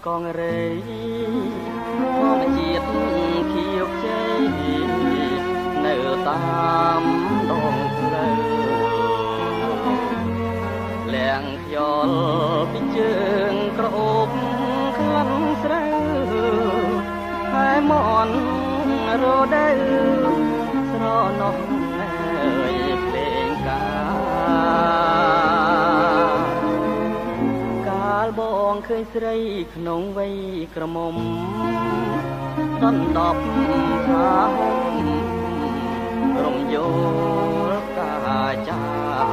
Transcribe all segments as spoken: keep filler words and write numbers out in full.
កងរេធម្មជាតិខៀវខ្ចីនៅតាមដងផ្លូវលៀងខ្យល់ពីជើងក្រអូបក្លិនស្រូវហើយមន់រដូវស្រណោះអើយភ្លេងការកាលបងឃើញស្រីក្នុងវ័យក្រមុំដណ្ដប់ผ้าห่មរំយោលកាចា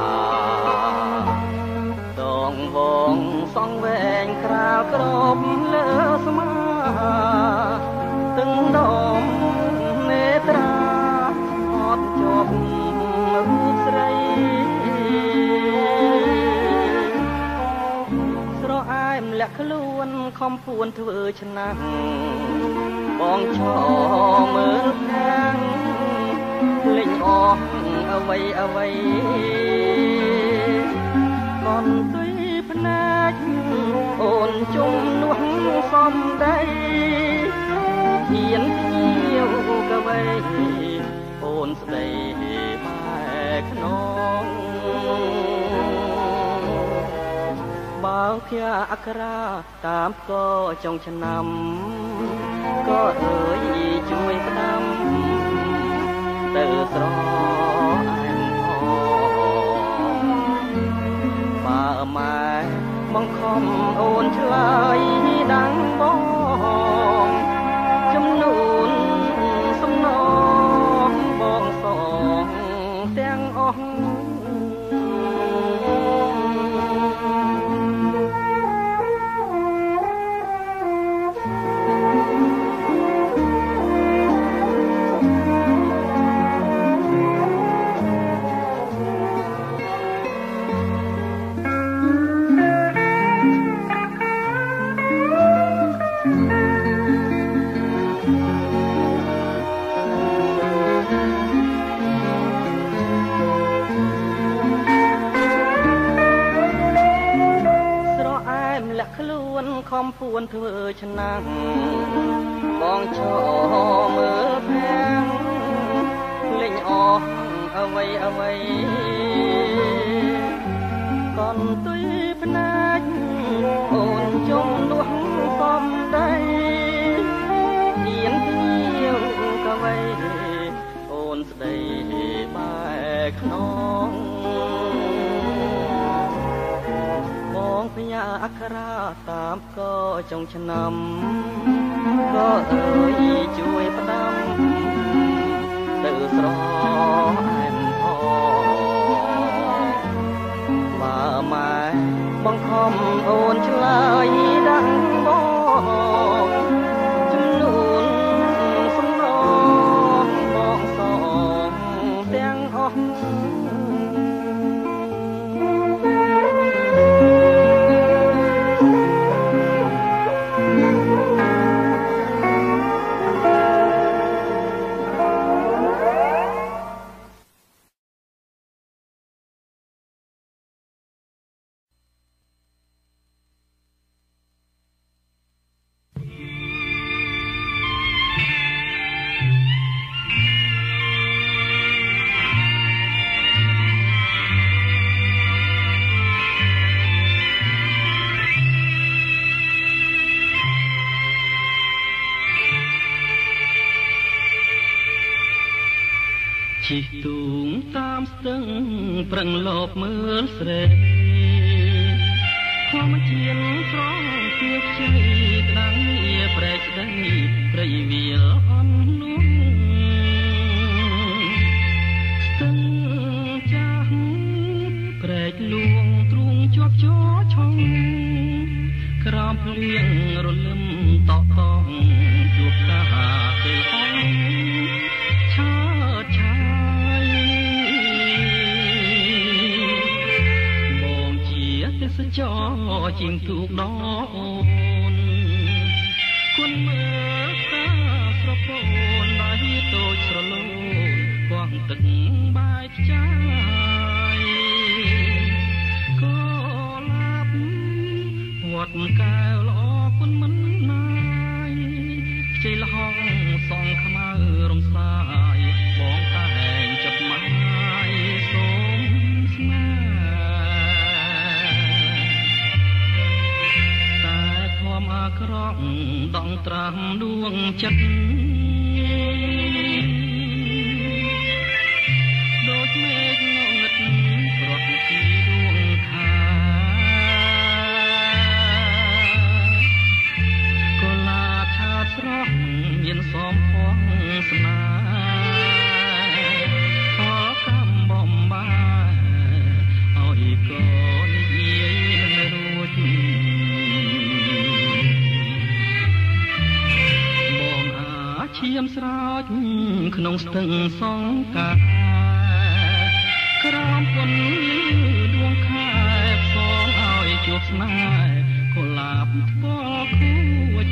ដងវងសងវែងក្រាលក្របលើស្មាទឹងដមមេត្រាអត់ជាប់រូបស្រីស្រអែមលាក់ខ្លួនខំពួនធ្វើឆ្នាំងបងឈរមើលខាងលេងអស់អ្វីអ្វីកនទុយភ្នែកអូនជុំនោះសំដីហ៊ានភ្ញៀវកវៃអូនស្ដីបែកខ្នងបើភ័អក្រាតាមក៏ចុងឆ្នាំក៏អើយជួយផ្ដាំទៅស្រអែមផងបើម៉ែបង្ខំអូនឆ្លើយដាំងបងចំនួនសំណងបងសងទាំងអស់ខំពួនធ្វើឆ្នាំងបងឈរមើលភាំងលេងអស់អ្វីអ្វីកនទុយភ្នែកអូនជុំនោះសំដីហ៊ានភ្ញៀវកវៃអូនស្ដីបែកខ្នងបងភញាអក្រាតាមក៏ចុងឆ្នាំក៏អើយជួយផ្ដាំទៅស្រអែមផងបើម៉ែបង្ខំអូនឆ្លើយដាំងបងចំនួនសំណងបងសងទាំងអស់ជីទូងតាមស្ទឹងប្រឹងលបមើលស្រីធម្មជាតិស្រងគៀវខ្ចីក្តាំងងារប្រែកស្ដីព្រៃវាលអន់លួងស្ទឹងចាស់ប្រែកលួងទ្រូងជាប់ជោឆុងក្រោមភ្លៀងរលឹមតក់តងជួបកាពេលអងឆើតឆាយបងជាទេសចរជាងទូកដអូនគុណមើលតាស្រពោនដៃតូចស្រលូនគង់ទឹកបាយខ្ចាយក៏ឡាប់វត្តកែវល្អគុណមិនជ័យលហងសងខ្មៅរំសាយបងតែងចិត្តម៉ាយសូមស្នេហ៍តែធំអាក្រក់ដងត្រាំដួងចិត្តដូចមេឃងងឹតរត់ពីដួងខាកុលាបឆាតស្រស់មានសមផងស្នេហ៍ខលកំបំបាយឲ្យកូននិយាយនឹងរួចបងអាឈាមស្រោចក្នុងស្ទឹងសង្ការក្រោមពន្លឺដួងខែផ្សងឲ្យជួបស្នេហ៍កុលាបថ្ពាល់ខួច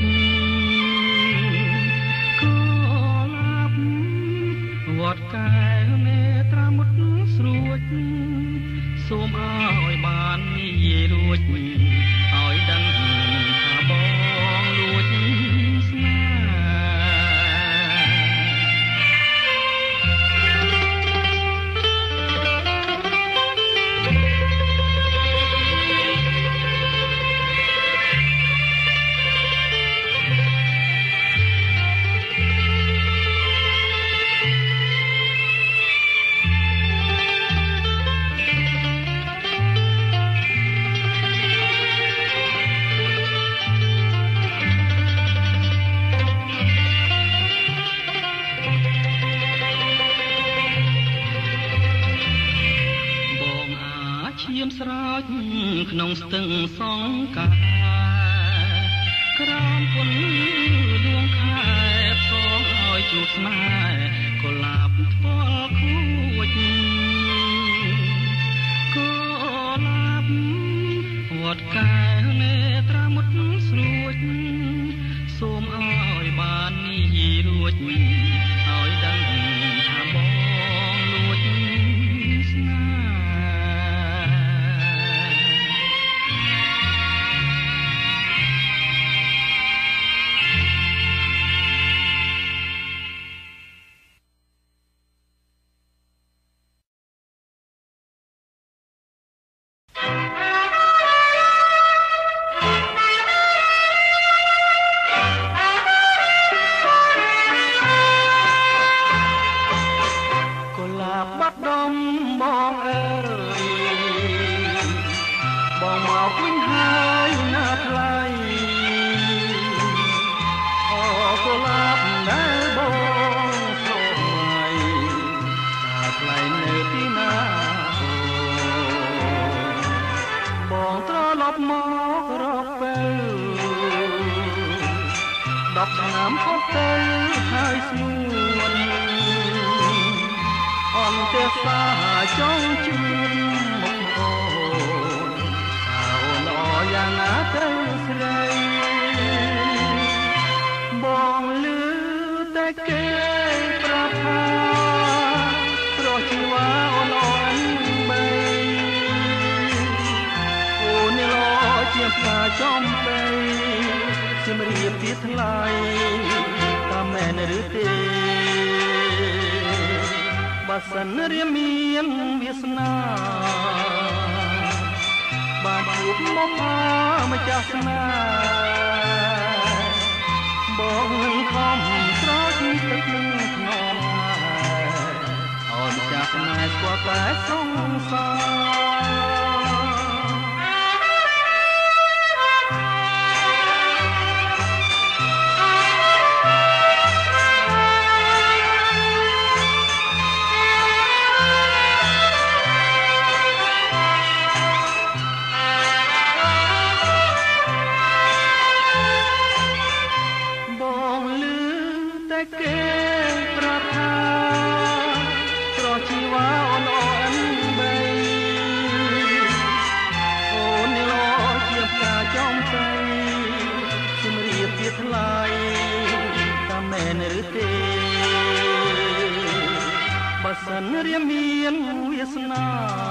កុលាបវត្តកែវនេត្រាមុតស្រួចសូមឲ្យបាននិយាយរួចឲ្យដឹងថាបងលួចស្នេហ៍ឈាមស្រោចក្នុងស្ទឹងសង្ការក្រោមពន្លឺដួងខែផ្សងឲ្យជួបស្នេហ៍កុលាបថ្ពាល់ខួចកុលាបវត្តកែវនេត្រាមុតស្រួចសូមឲ្យបាននិយាយរួចឲ្យដឹងថាបងលួចស្នេហ៍ឆ្នាំផុតទៅហើយស្ងួនអន្តេសាចង់ជួនមកអូនអូនអយ៉ាងណាទៅស្រីបងលឺតែគេប្រាប់ថាស្រស់ជីវ៉ាអូនអូនបីអូននេះលោជាផ្កាចំបីជំរាបពីថ្លៃតាមមែនឬទេបើសិនរៀមមានវាសនាបានជួបមកផាម្ចាស់ស្នេហ៍បងនឹងខំស្រោចទឹកនឹងខ្នងឲ្យម្ចាស់ស្នេហ៍ស្គាល់តែសង្សារគេប្រាប់ថាស្រស់ជីវ៉ាអូនអូនបីអូននេះលោជាផ្កាចំទៅជំរាបជាថ្លៃតាមមែនឬទេបើសិនរៀមមានវាសនា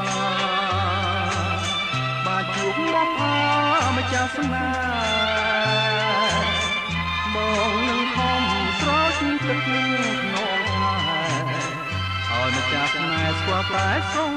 បាទជួបមកផាម្ចាស់ស្នេហ៍បងនឹងខំព្រោះតែសង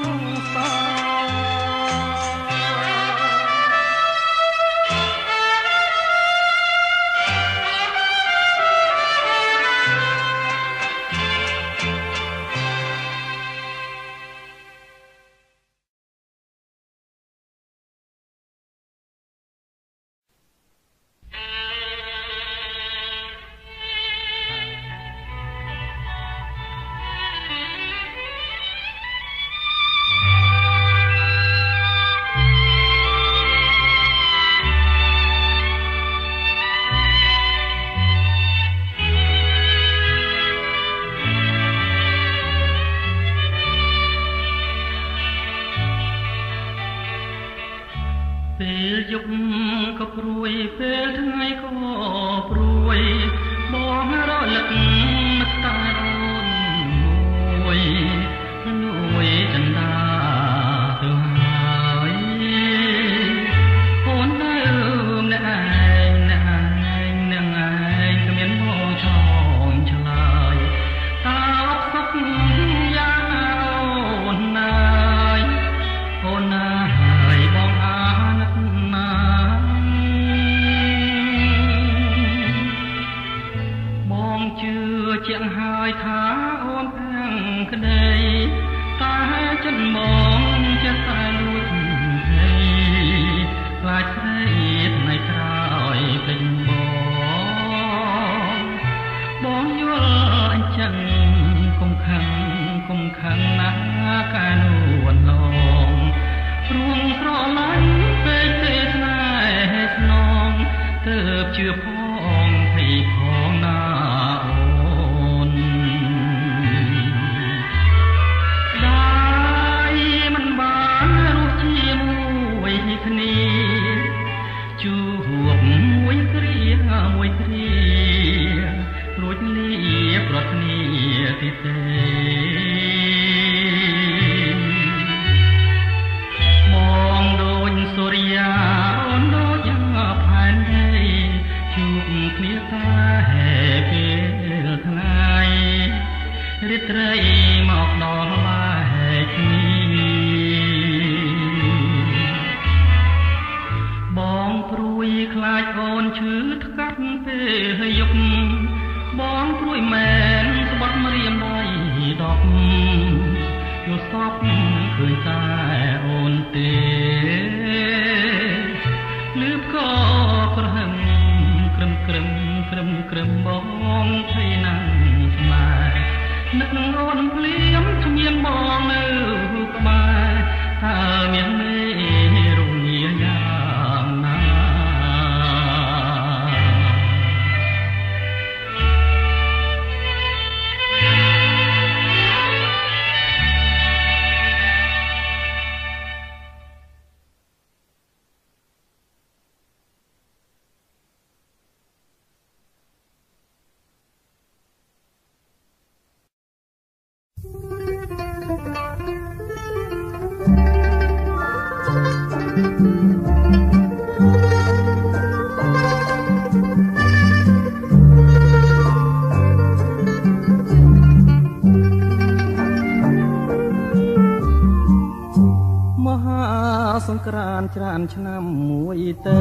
ច្រើនឆ្នាំមួយទៅ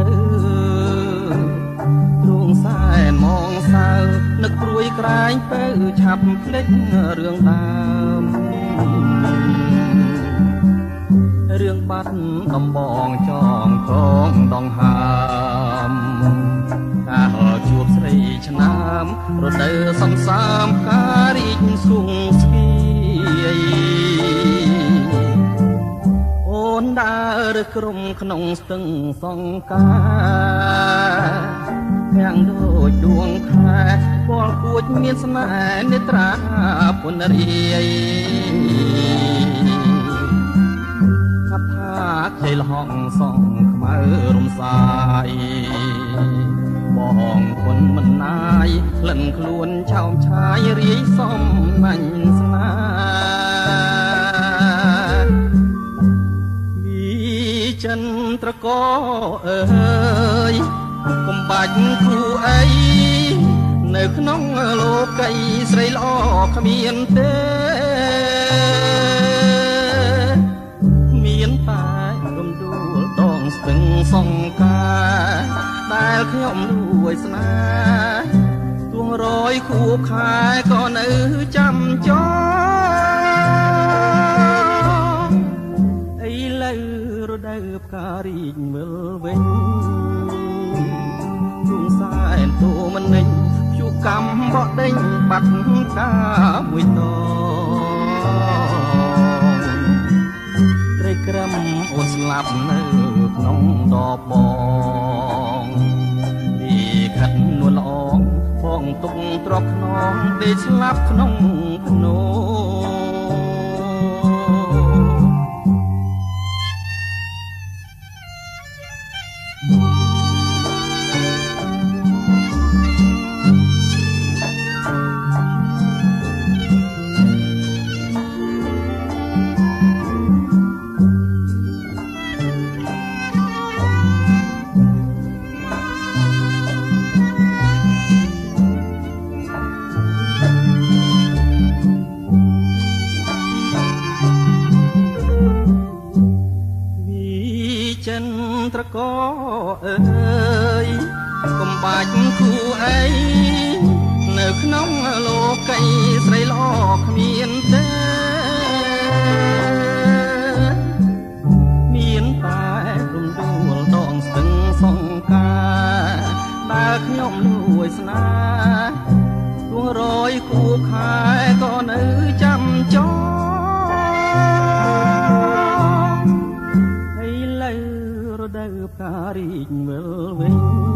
ទ្រូងសែនมองសៅនឹកព្រួយក្រែងពៅឆាប់ភ្លេចរឿងដើមរឿងបាត់ដំបងចងកងដងហើមកាលជួបស្រីឆ្នាំរដូវសំសាមការរីកសួងស្គីអូនដើរក្រុមក្នុងស្ទឹងសង្ការទាំងដូចដួងខែពលគួចមានស្នេហ៍នេត្រាពុនរាយថាថាខ្ជិលហងសងខ្មៅរំសាយបងគុណមិនណាយក្លិនខ្លួនឆោមឆាយរាយសំណាញ់ស្នេហ៍ចិនត្រកអើយកុំបាច់គូអីនៅក្នុងលោកីស្រីល្អគ្មានទេតែរំដួលដងស្ទឹងសង្ការដែលខ្ញុំលួចស្នេហ៍ទួងរយខួបខែក៏នៅចាំចងឥឡូវរដូវផ្ការីកវិលវិញជួងសែនទូមិននិញភ្យុកម្មបដេញបាត់កាមួយតត្រីក្រឹមអូនស្លាប់នៅក្នុងដបបងពីខិតនួនល្អបងទុកទ្រពខ្នងដេកស្លាប់ក្នុងភ្នោត្រកអើយកុំបាច់គូអីនៅក្នុងលោកីស្រីល្អគ្មានទេមានតែរំដួលដងស្ទឹងសង្ការដែលខ្ញុំលួចស្នេហ៍ទួងរយគូខែក៏នៅចាំចងរដូវផ្ការីកវិលវិញ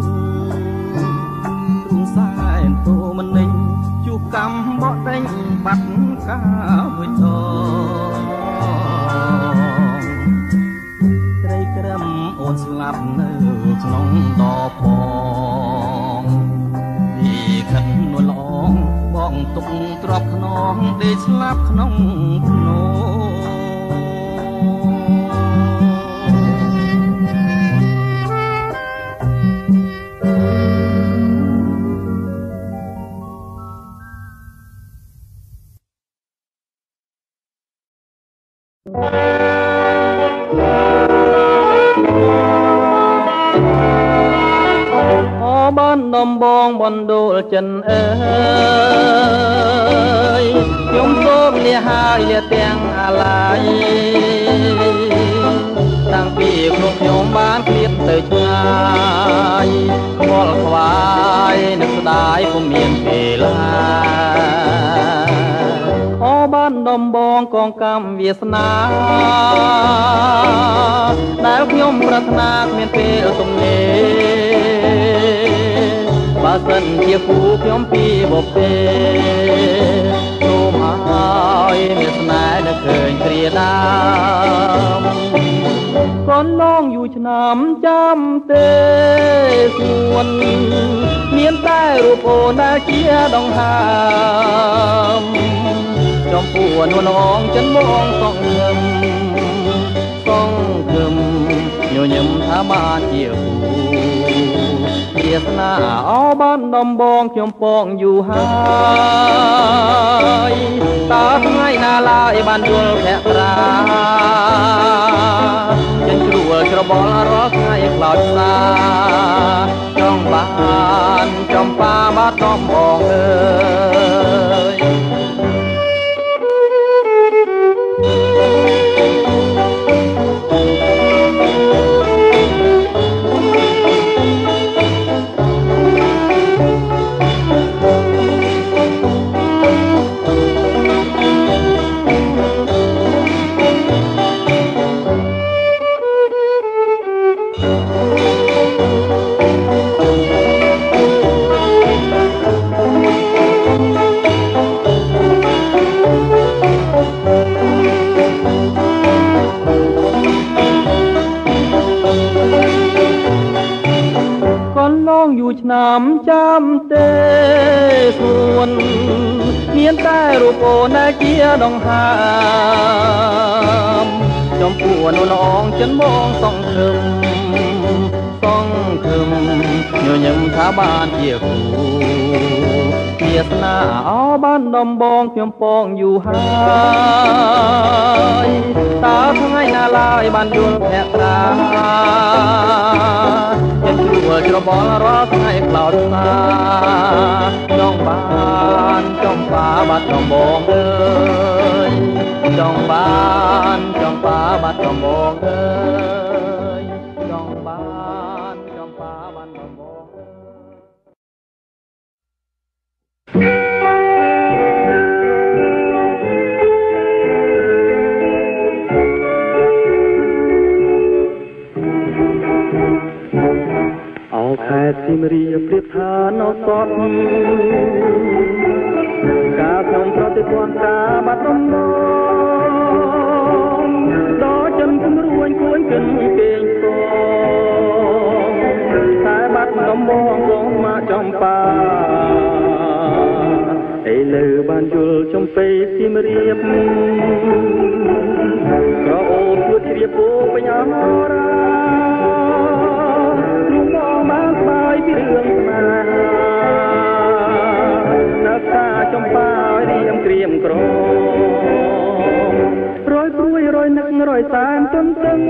ទ្រូងសែនតូមិននិញជួបកម្មបដេញបាត់កាមួយតត្រីក្រឹមអូនស្លាប់នៅក្នុងដបបងពីខិតនួនល្អបងទុកទ្រពខ្នងដេកស្លាប់ក្នុងភ្នោបានដំបងបណ្ដូលចិនអើយខ្ញុំសូមលាហើយលាទាំងអាឡាយតាំងពីក្នុងខ្ញុំបានឃ្លាតទៅឆ្ងាយខ្វល់ខ្វាយនឹកស្ដាយពុំមានពេលឡាអូបានដំបងកងកម្មវាសនាដែលខ្ញុំប្រាថ្នាគ្មានពេលទំនេរបើសិនជាគូខ្ញុំពីបុព្វេសូមឲ្យមានស្នេហ៍នៅឃើញគ្រាដើមកូនឡងយូរឆ្នាំចាំទេសួនមានតែរូបអូនដែលជាដង្ហើមចំពោះនួនអងចិនមកសងឹមសងឹមញញឹមថាបានជាគូវាសនាអោបានដំបងខ្ញុំពងយូរហើយតើថ្ងៃណាឡើយបានយល់ភក្រាចិនជ្រួលច្របល់រាល់ថ្ងៃខ្លោចផ្សាចង់បានចំបាបាត់ដំបងអើយយូរឆ្នាំចាំទេសួនមានតែរូបអូនដែលជាដង្ហើមចំពោះនួនអងចិនមកសងខឹមសងខឹមញញឹមថាបានជាគូវាស្នាអោបានដំបងខ្ញុំពងយូរហើយតើថ្ងៃណាឡើយបានយល់ភក្តាខ្ញុំជួលច្របល់រាល់ថ្ងៃក្លោតសាចង់បានចង់បាបាត់ដំបងអើយចង់បានចង់បាបាត់ដំបងអើយចង់បានចង់បាបាត់ដំបងអោខេត្តសៀមរាបប្រៀបថានៅសតការខ្ញុំប្រតិព័ន្ធការបាត់ដំបងដល់ចិនគំរួញគួនគិនគេងសងតែបាត់ដំបងកុំមកចំបាឥឡូវបានយល់ចំពេសៀមរាបក្រអូបជួបជ្រាបពោបញ្ញារាបានស្បាយពីរឿងស្នេហានៅសាចំបារៀមក្រៀមក្ររយព្រួយរយនឹករយសានទន្ទឹង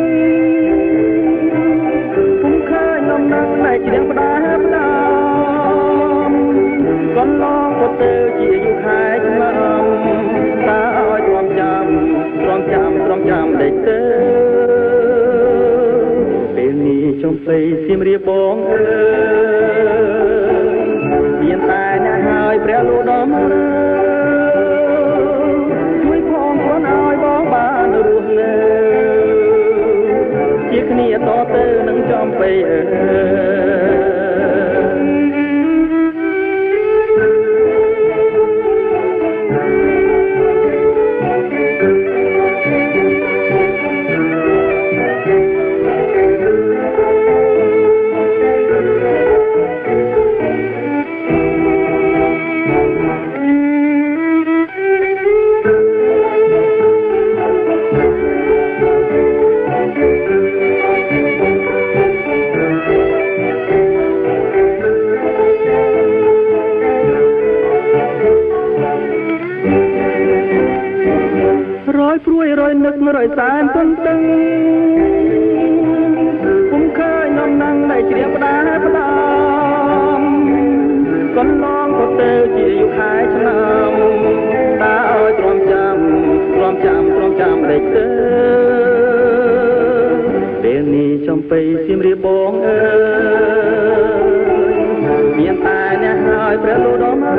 ពុំឃើញនំណាស់តែជ្រៀងផ្ដាផ្ដាកន្លងក៏ទៅជាយូរខែឆ្នាំតើឲ្យទ្រាំចាំទ្រាំចាំទ្រាំចាំដេកទៅចំពេសៀមរាបបងអើយមានតែអ្នកហើយព្រះលោដំជួយផងខ្លួនឲ្យបងបានរស់នៅជាគ្នាតទៅនឹងចំពេអើរយសានទន្ទឹងពុំឃើញនំណាំងដែលជ្រាបផ្ដាផ្ដាកន្លងក៏ទៅជាយូរខែឆ្នាំតើឲ្យទ្រាំចាំទ្រាំចាំទ្រាំចាំដេកទៅពេលនេះចំពេសៀមរាបបងអើយមានតែអ្នកហើយព្រះលោដំអើ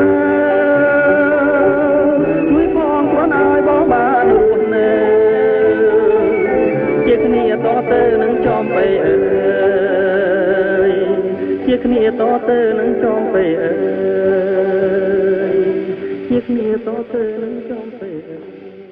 យជួយផងខ្លួនឲ្យបងបានរស់នៅជាគ្នាតទៅនឹងចំពេអើយជាគ្នាតទៅនឹងចំពេអើយជាគ្នាតទៅនឹងចំពេអើយ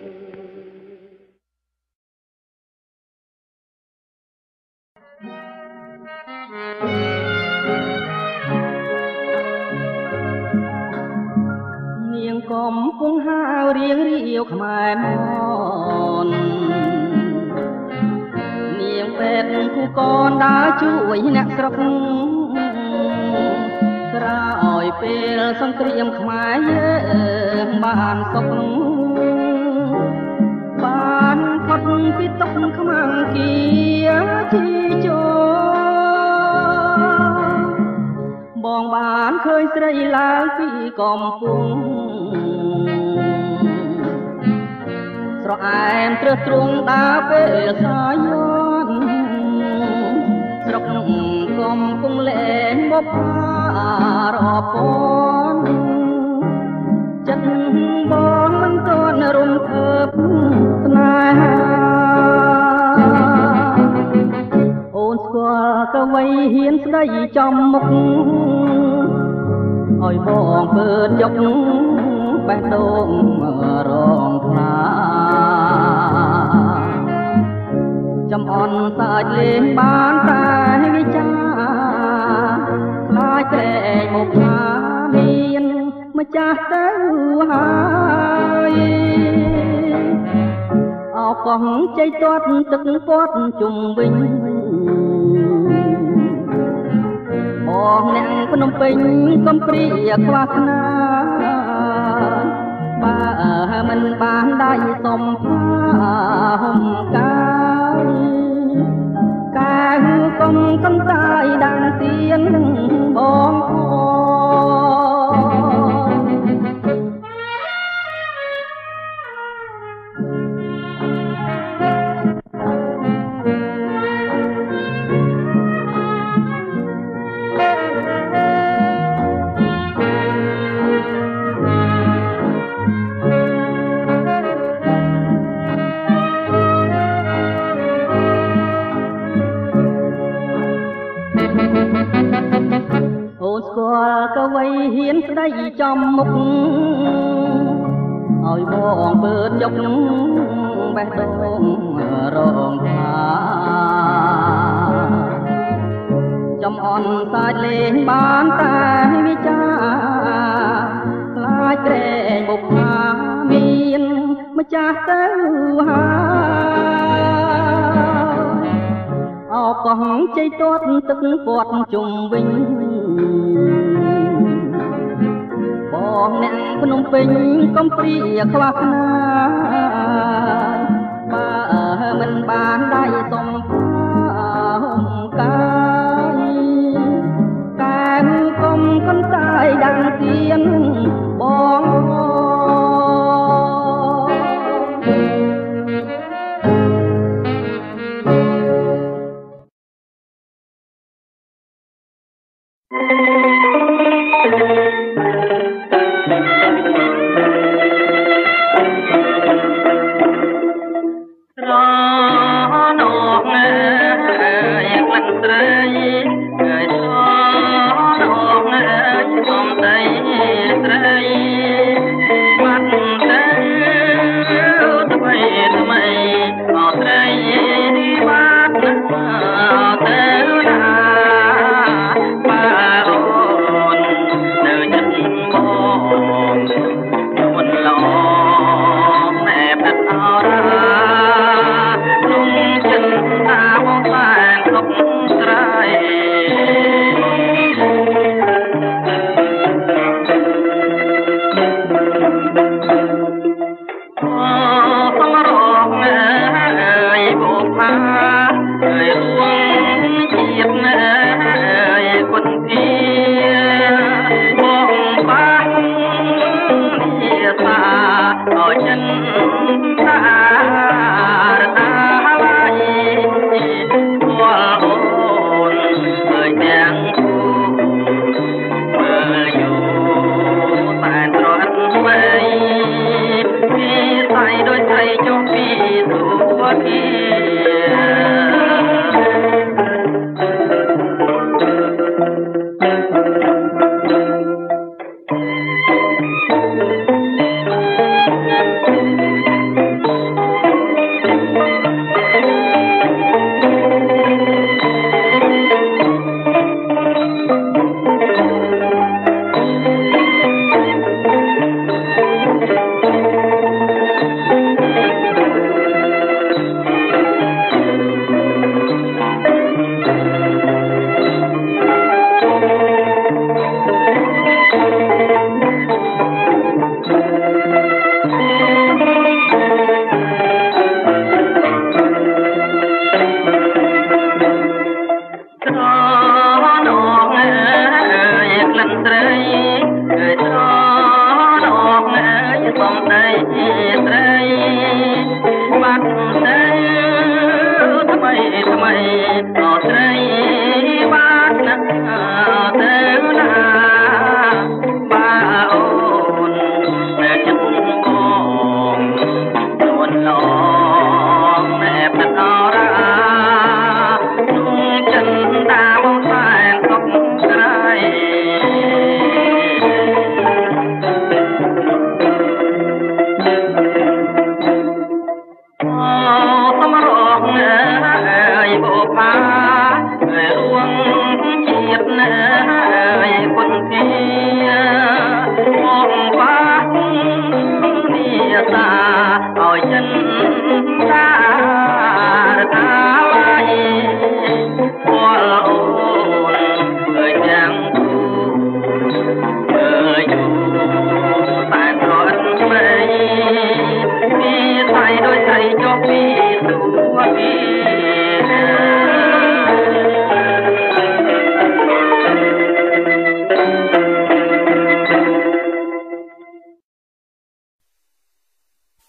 នាងកំពុងហាវរៀងរាវខ្មែរមននាងពេទ្យគូកនដើរជួយអ្នកស្រុកក្រោយពេលសង្គ្រាមខ្មែរយើងបានសុខបានផុតពីទុក្ខខ្មាំងគៀជីជោបងបានឃើញស្រីឡើងពីកំពុងស្រអែមត្រឹសទ្រង់ដើរពេលសាយនស្រុកកំពុងលែងមករពនចិត្តបងមិនទាន់រំភើបស្នេហាអូនស្គាល់កវីហ៊ានស្ដីចំមុខឲ្យបងពើចុកបេះដូងរងខ្លាចំអន់សាច់លេងបានតែវិចាខ្លាចត្រែងមកថាមានម្ចាស់ទៅហើយអោកងជ័យទាត់ទឹកពាត់ជុំវិញបងអ្នកភ្នំពេញកំព្រាខ្វះខ្នាបានដៃសុំផាហុំកាយកាយកុំកន្តាយដាំទៀនបងកវីហ៊ានស្ដីចំមុខឲ្យបងពើចុកបេះដូងរងថាចំអន់សាច់លេងបានតែវិចាខ្លាចក្រែងបុកថាមានម្ចាស់ទៅហើយអោកោះជ័យទាត់ទឹកពាត់ជុំវិញបងអ្នកភ្នំពេញកំព្រាខ្វះណាបើមិនបានដៃសុំផាហុំកាយកែកុំកន្តាយដាំទៀនបង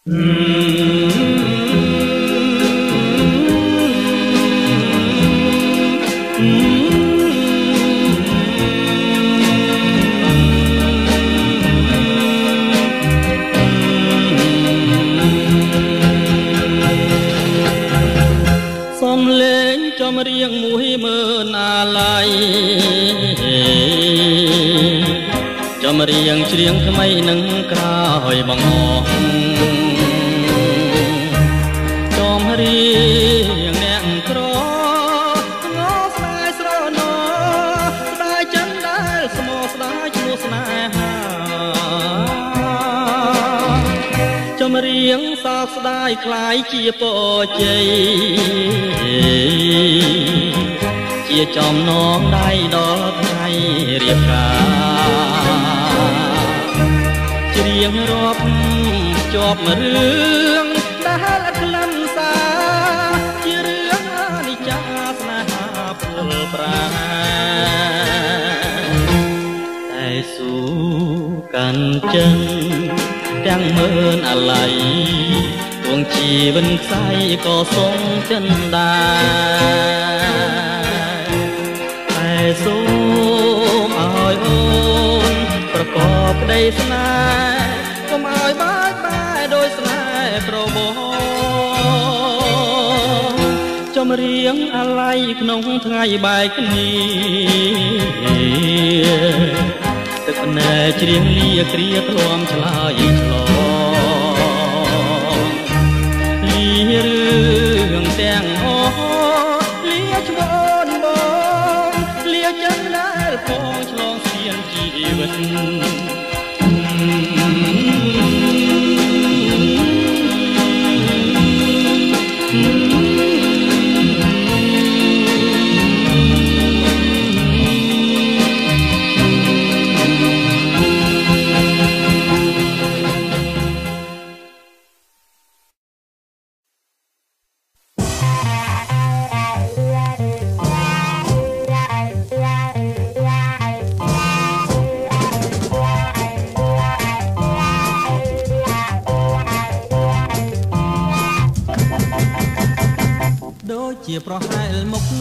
រៀងមួយមើលណាឡៃចំរៀងច្រៀងថ្មីនឹងក្រោយបងអស់ចំរៀងអ្នកក្រងោស្នេហ៍ស្រណោស្ដាយចិនដែលស្មោស្ដាយឈ្មោះស្នេហាចំរៀងសោកស្ដាយคล้ายជាពរជ័យជាចំណងដៃដល់ថ្ងៃរៀបការច្រៀងរាប់ជាប់រឿងដែលក្លិនសារជារឿងអនិច្ចាស្នេហាពលប្រាតែស៊ូកាន់ចិនទាំងមើលអាឡ័យទងជីវិនខ្សែក៏សងចិនដែរតែសូមឲ្យអូនប្រកបក្តីស្នេហ៍កុំឲ្យបាច់បែកដោយស្នេហ៍ប្រមោចំរៀងអាឡ័យក្នុងថ្ងៃបែកគ្នាទឹកណែច្រៀងលាគ្រាធ្លាំឆ្លើយឆ្លងលារឿងទាំងអស់លាឈ្មោះអូនបងលាចិនដែលផងឆ្លងស្ពានជីវិតជាប្រហែលមុខ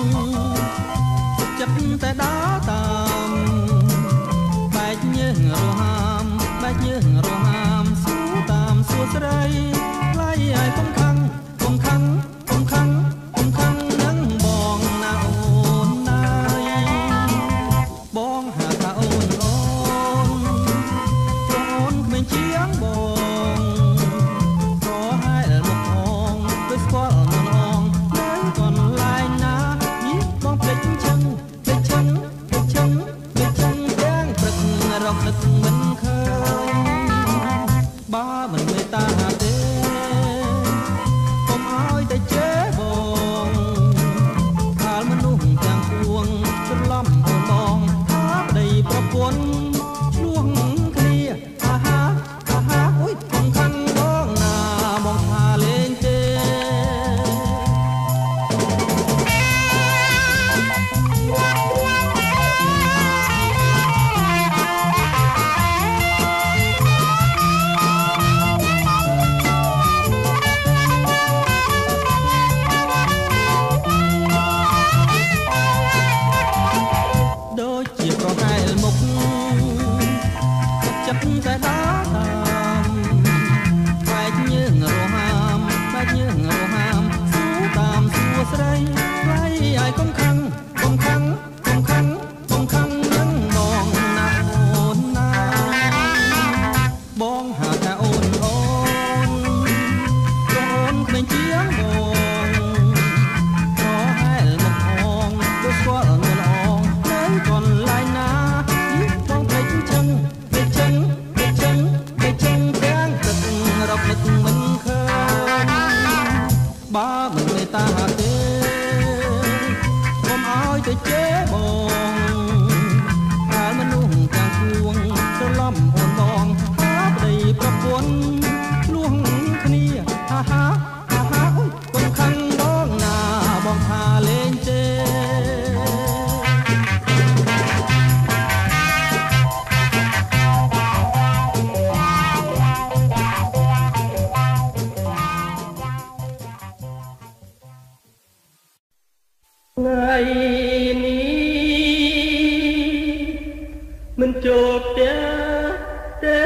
ចិត្តតែដើរតាមបែកញើសរហាមបែកញើសរហាមស៊ូតាមសួស្រីថ្លៃឲ្យកុំខឹងកុំខឹងកុំខឹងកុំខឹងនឹងបងណាអូនណាយបងហៅថាអូនអូនអូនគ្មានជាងបងប្រហែលមុខអងដូចស្គាល់នឹកមិនឃើញបើមិនមេត្តាទេកុំឲ្យតែជេរបងខាលមនុស្សទាំងពួងច្រឡំបងថាប្តីប្រពន្ធឆ្លោះគ្នាអាហាអាហាអុយកំខាំងបងណាបងថាលេងទេចិត្តតែដើរតាមបែកញើសរហាមបែកញើសរហាមស៊ូតាមសួស្រីថ្លៃឲ្យកុំខឹងកុំខឹងកុំខឹងកុំខឹងនឹងបងណាអូនណាបងហៅថាអូនអូនអូនគ្មានជាងបងប្រហែលមុខអងដូចស្គាល់នៅល្អនៅកន្លែងណាបងភ្លេចចឹងរកនឹកមិនឃើញបើមិនមេត្តាទេកុំឲ្យទៅជេរបងហើយមនុស្សទាំងពួងច្រឡំអូនបងថាប្តីប្រពនេះមិនចូលផ្ទះទេ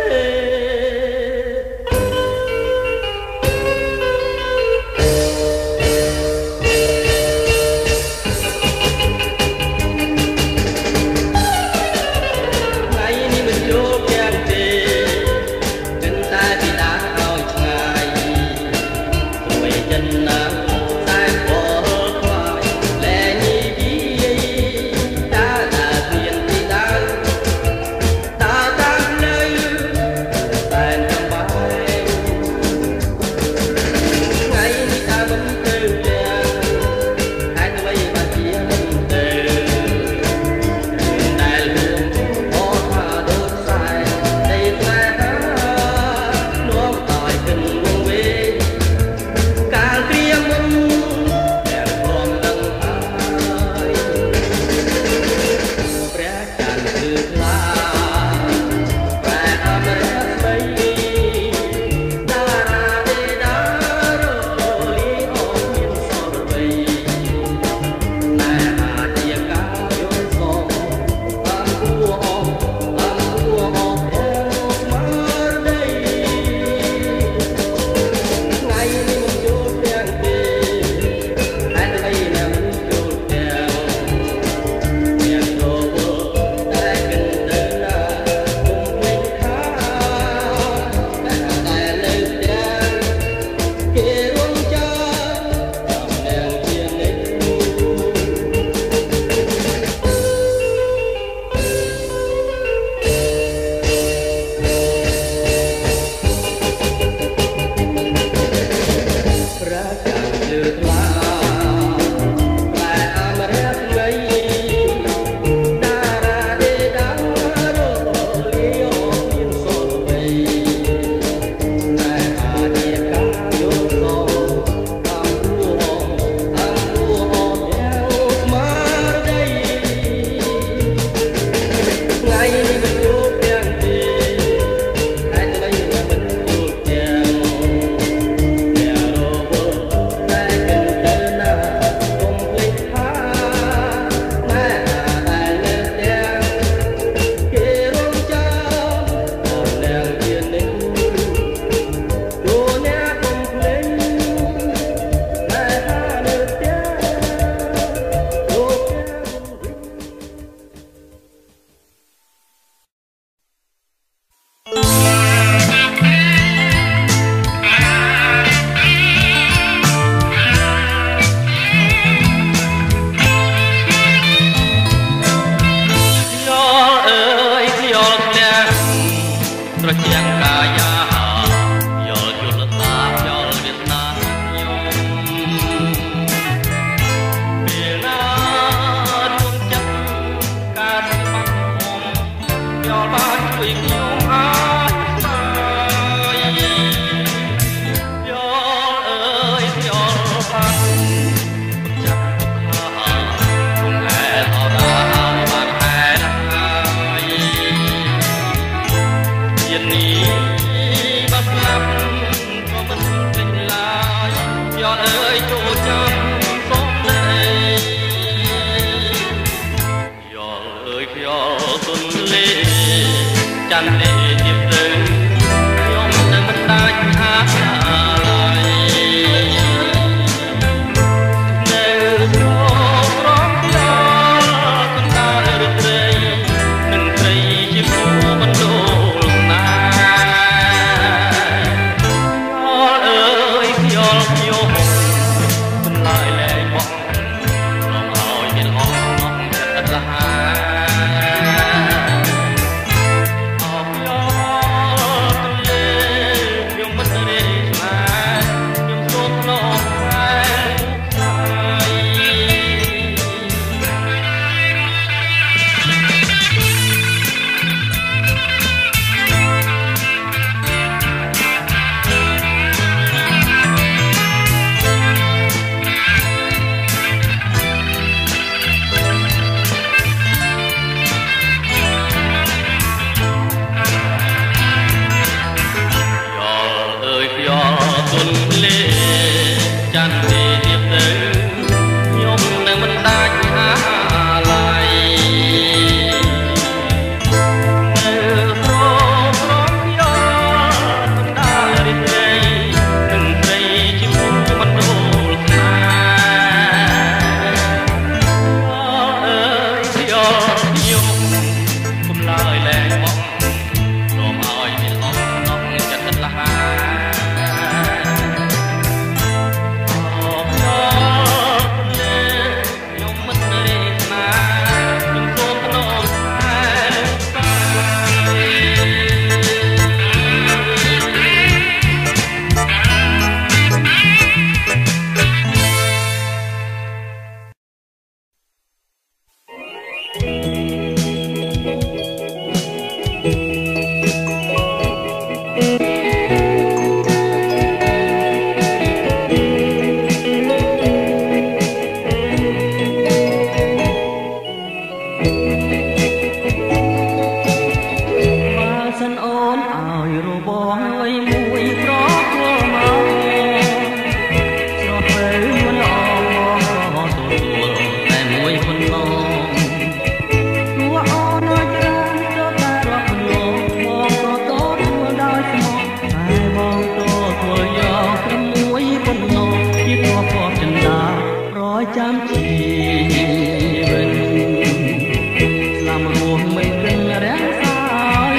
ងអើយមួយប្រគល់មកស្រស់ទៅមិនអមមកទទួលតែមួយប៉ុណ្ណោះព្រោះអរនៅច្រើនទៅតែរាប់គីឡូបងក៏ទទួលដោយស្មោះតែបងក៏ធ្វើយកតែមួយប៉ុណ្ណោះជាទោះពណ៌ចិន្តាប្រចាំជីវិតស្លាមរស់មិនគិនរាំងសាយ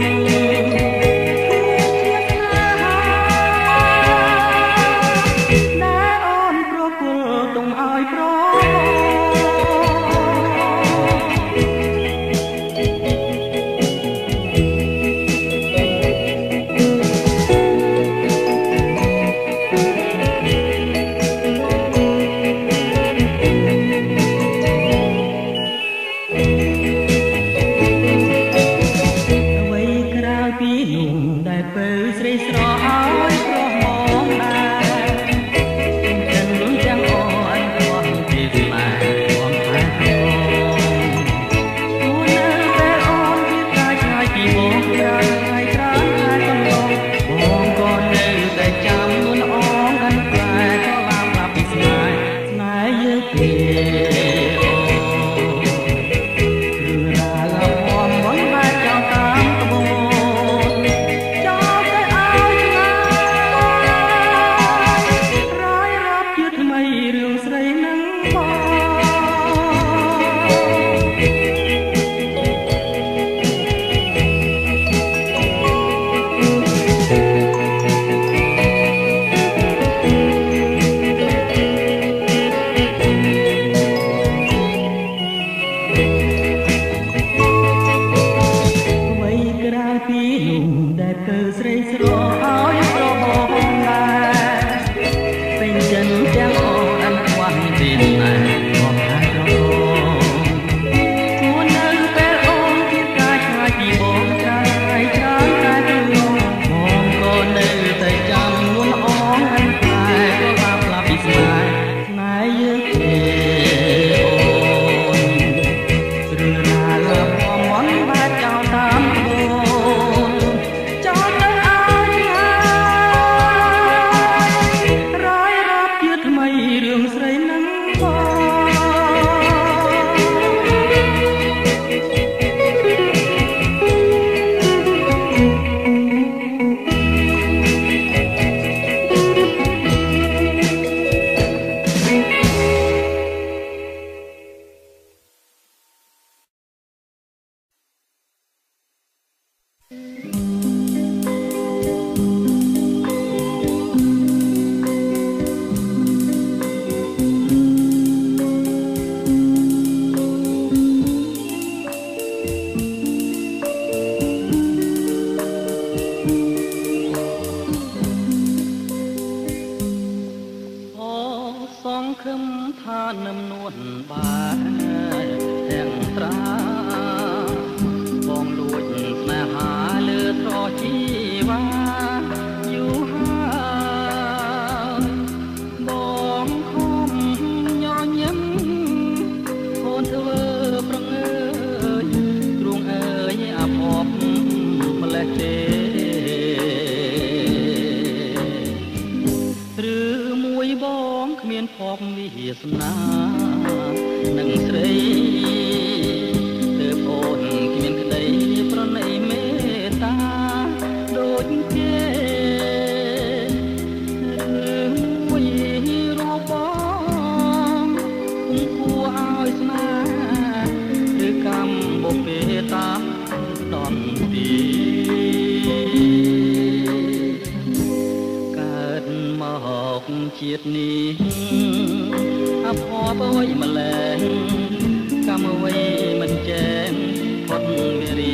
ជាតិនេះអភ័ព្វអើយម្លែងកម្មអ្វីមិនចែងផុតមេរី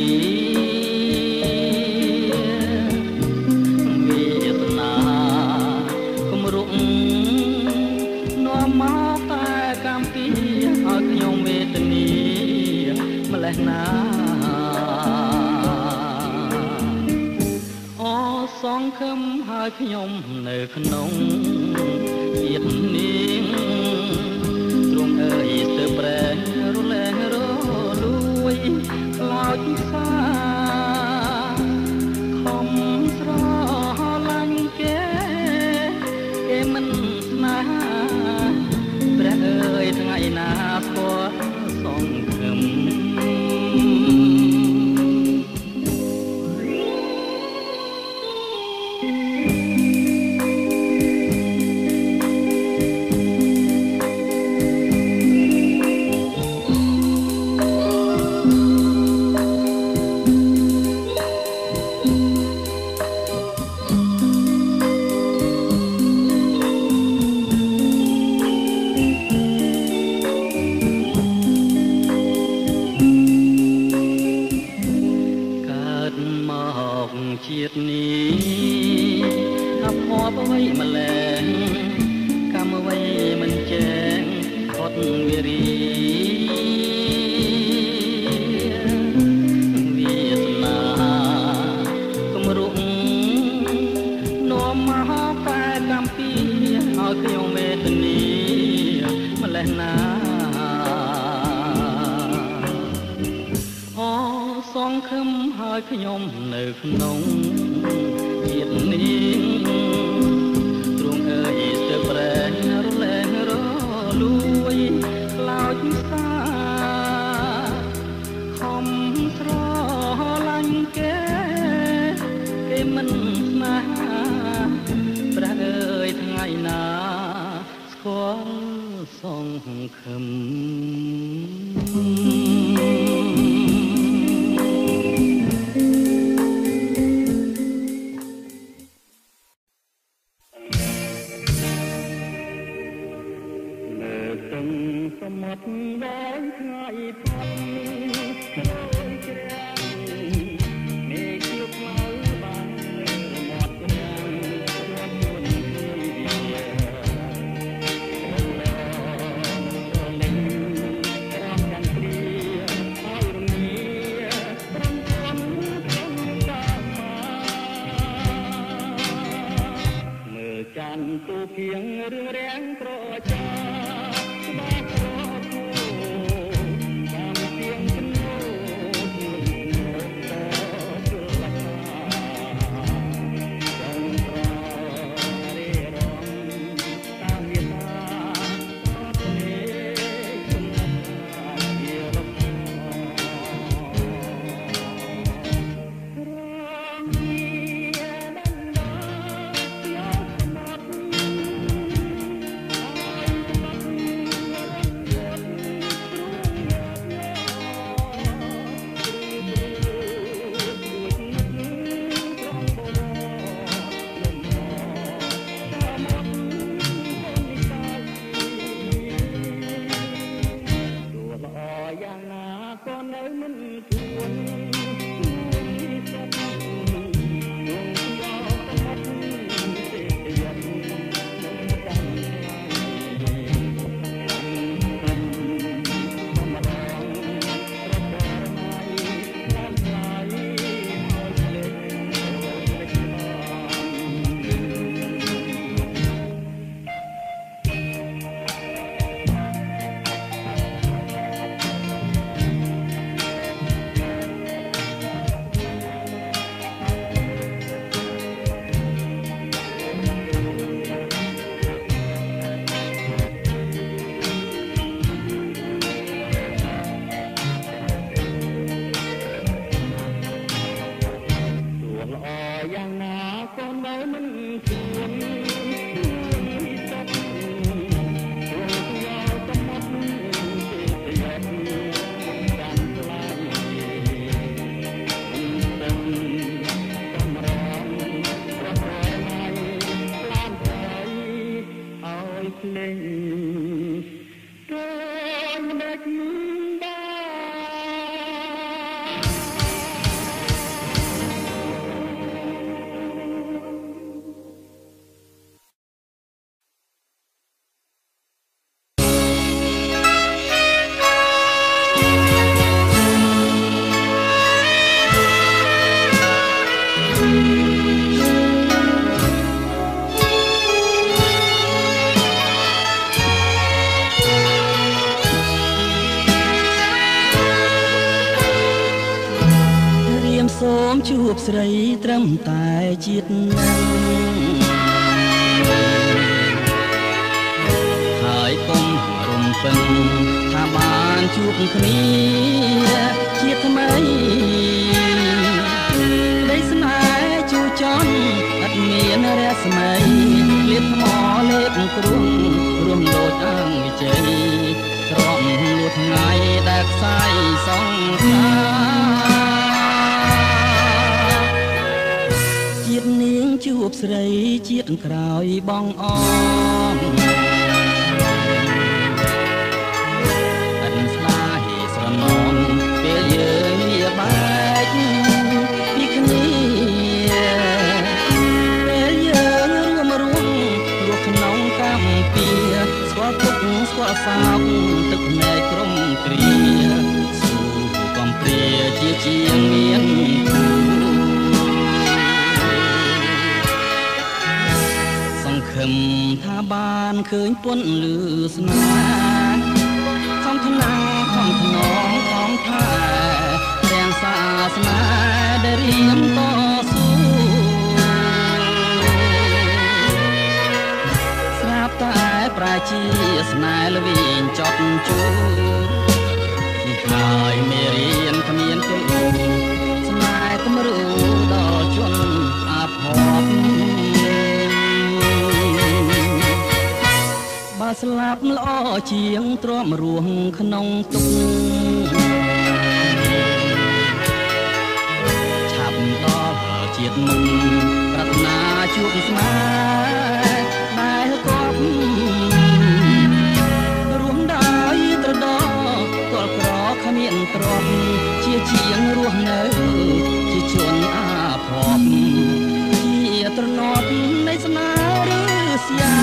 វាសនាគំរុកនាំមកតែកម្មពីឲ្យខ្ញុំវេទនាម្លេះណាសងខឹមហើយខ្ញុំនៅក្នុងជាតិនាងទ្រង់អើយស្ទើរប្រែរលែងរលួយខ្លោចផ្សាខំគ្នាអភ័ព្វអ្វីម្ល៉េះកម្មអ្វីមិនចេះអត់វិរីវាសនាគំរុកនាំមកតែកម្មពីឲ្យខ្ញុំវេទនាម្ល៉េះណាអូសងខឹមហើយខ្ញុំនៅក្នុងជាតិនេះទ្រង់អើយស្ទើរប្រែរលែងរលួយខ្លោចសាខំស្រឡាញ់គេគេមិនស្នេហាព្រះអើយថ្ងៃណាស្គាល់សងខឹមសមុទ្រវែងថ្ងៃផុតរយជ្រាំងមេឃលុបខ្មៅបានលើមាត់ជ្រាំងជាប់ជួនគ្នារលេងរំកាន់ព្រាហើយរងាប្រំពំក្នុងតាមមើលច័ន្ទទូភៀងរឿងរាំងក្រចាជួបស្រីត្រឹមតែជាតិណាំហើយកុំរំពឹងថាបានជួបគ្នាជាថ្មីដីស្នេហ៍ជួចន់អត់មានរស្មីលៀបថ្មលេបគ្រុំរួមដូចអង្គវិជ័យទ្រាំលួថ្ងៃដែលខ្សែសងខាជាតិនាងជួបស្រីជាតិក្រោយបងអងអិនស្លាហេស្រណងពេលយើងលាបែកពីគ្នាល់សោកទឹកភ្នែកក្រុមគ្រាស៊ូកំព្រាជាជាងមានសង្ឃឹមថាបានឃើញពន់លឺស្នេហ៍ខំថ្នាំងខំថ្នងខំថែរាំងសាសនាដែលរៀនតស៊ូស្រាប់តែប្រាជាស្នេហ៍ល្វីងចត់ជួនេះហើយមេរៀនគ្មានគូស្នេហ៍គំរូដល់ជនអាភ័ព្វបើស្លាប់ល្អជាងទ្រាំរស់ក្នុងទុក្ខឆាប់ដល់ជាតិមុខប្រាថ្នាជួបស្នេហ៍ដែលគប់រួមដោយត្រដោទាល់ក្រគ្មានទ្រព្យជាជាងរស់នៅជាជនអាភ័ព្វជាត្រណប់នៃស្នេហ៍ឬស្យា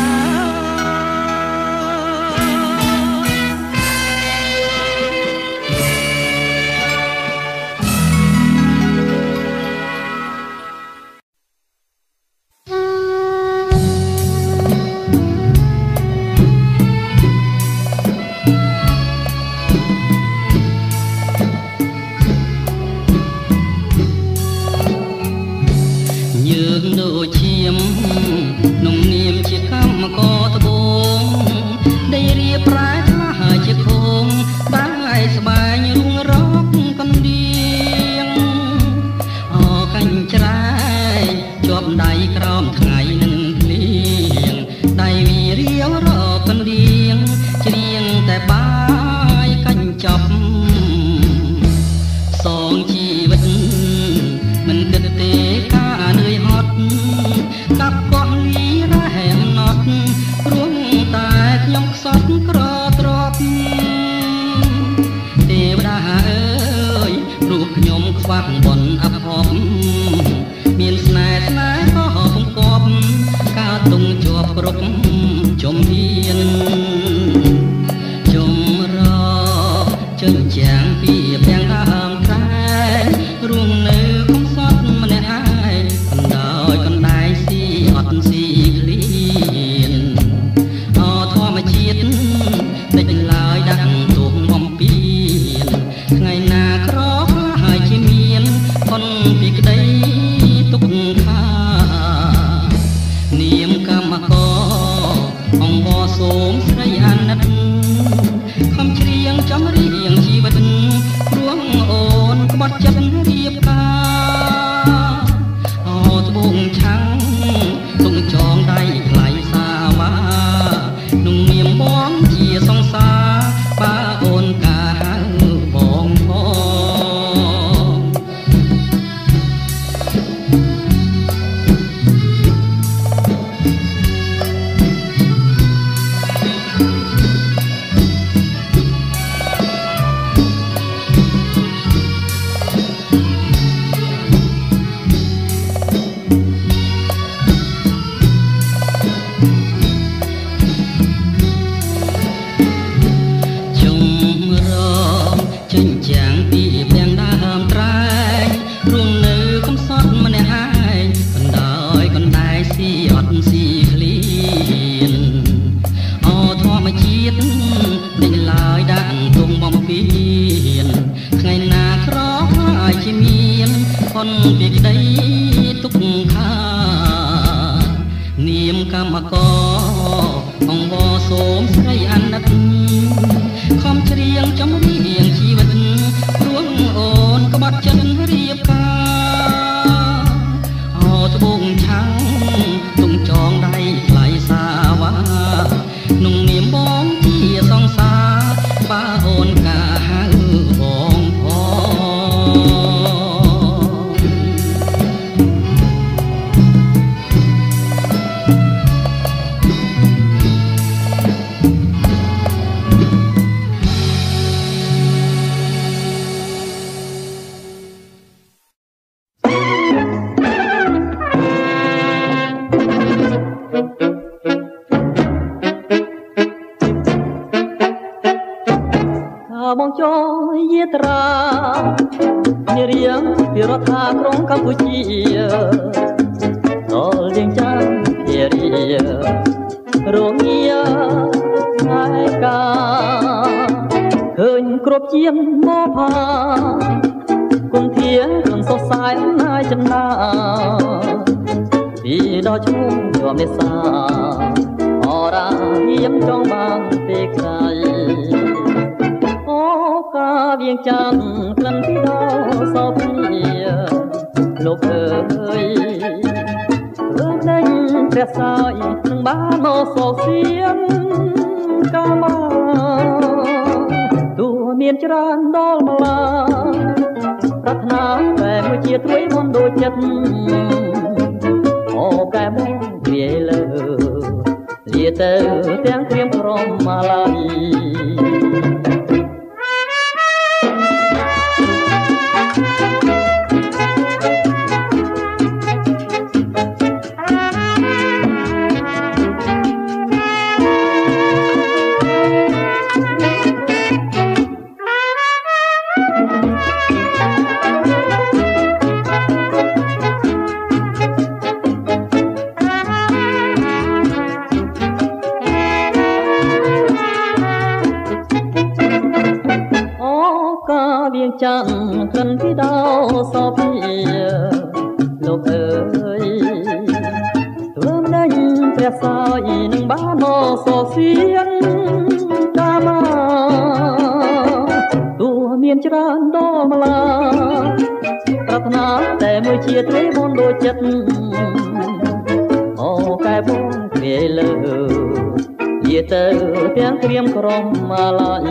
ជាដល់រៀងចាំភារីរងាហើយកាឃើញគ្រប់ជាមមកផាគុំធាគុំសរសៃណាយចំណាពីដល់ឈ្មោះជាប់នេសាអរារៀមចង់បានទេក្រៃអូកាវៀងចាំក្លិនពីដល់សោភាលោកអើយធ្វើដេញព្រះសាយនឹងបានមកសោសៀងកាមាទូមានច្រើនដល់ម្លាប្រាថ្នាតែមួយជាត្រួយមុនដូចចិត្តអូកែបងវាលើលាទៅទាំងក្រៀមក្រំម៉ាឡៃចាំក្លិនពីដល់សោភាលោកអើយធ្វើដេញព្រះសាយនឹងបានមកសរសៀងកាមាទូមានច្រើនដល់ម្លាប្រាថ្នាតែមួយជាត្រីមុនដូចចិត្តអូកែបងគ្រាលើនិយាយទៅទាំងក្រៀមក្រំម៉ាឡៃ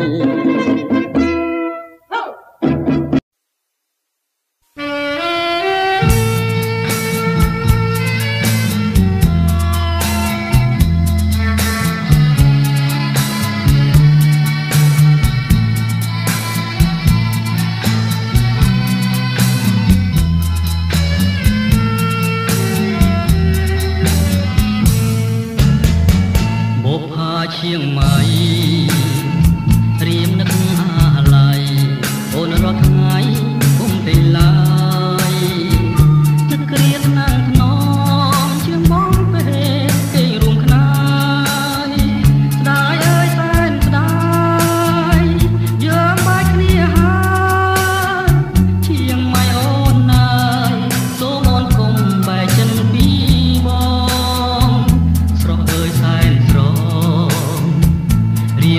เชียงใหม่เตรียมนึกอะไรโอนรถไงคงเป็นลายนึกเกลียดนางนอนเชื่อมองไปเกี่ยรุมขนายได้เอ้ยแฟนได้เยอะไปเคลียหาเชียงใหม่โอนนายโซมอนคงใบจันปีบองสระเอ้ยแฟนสระเรีย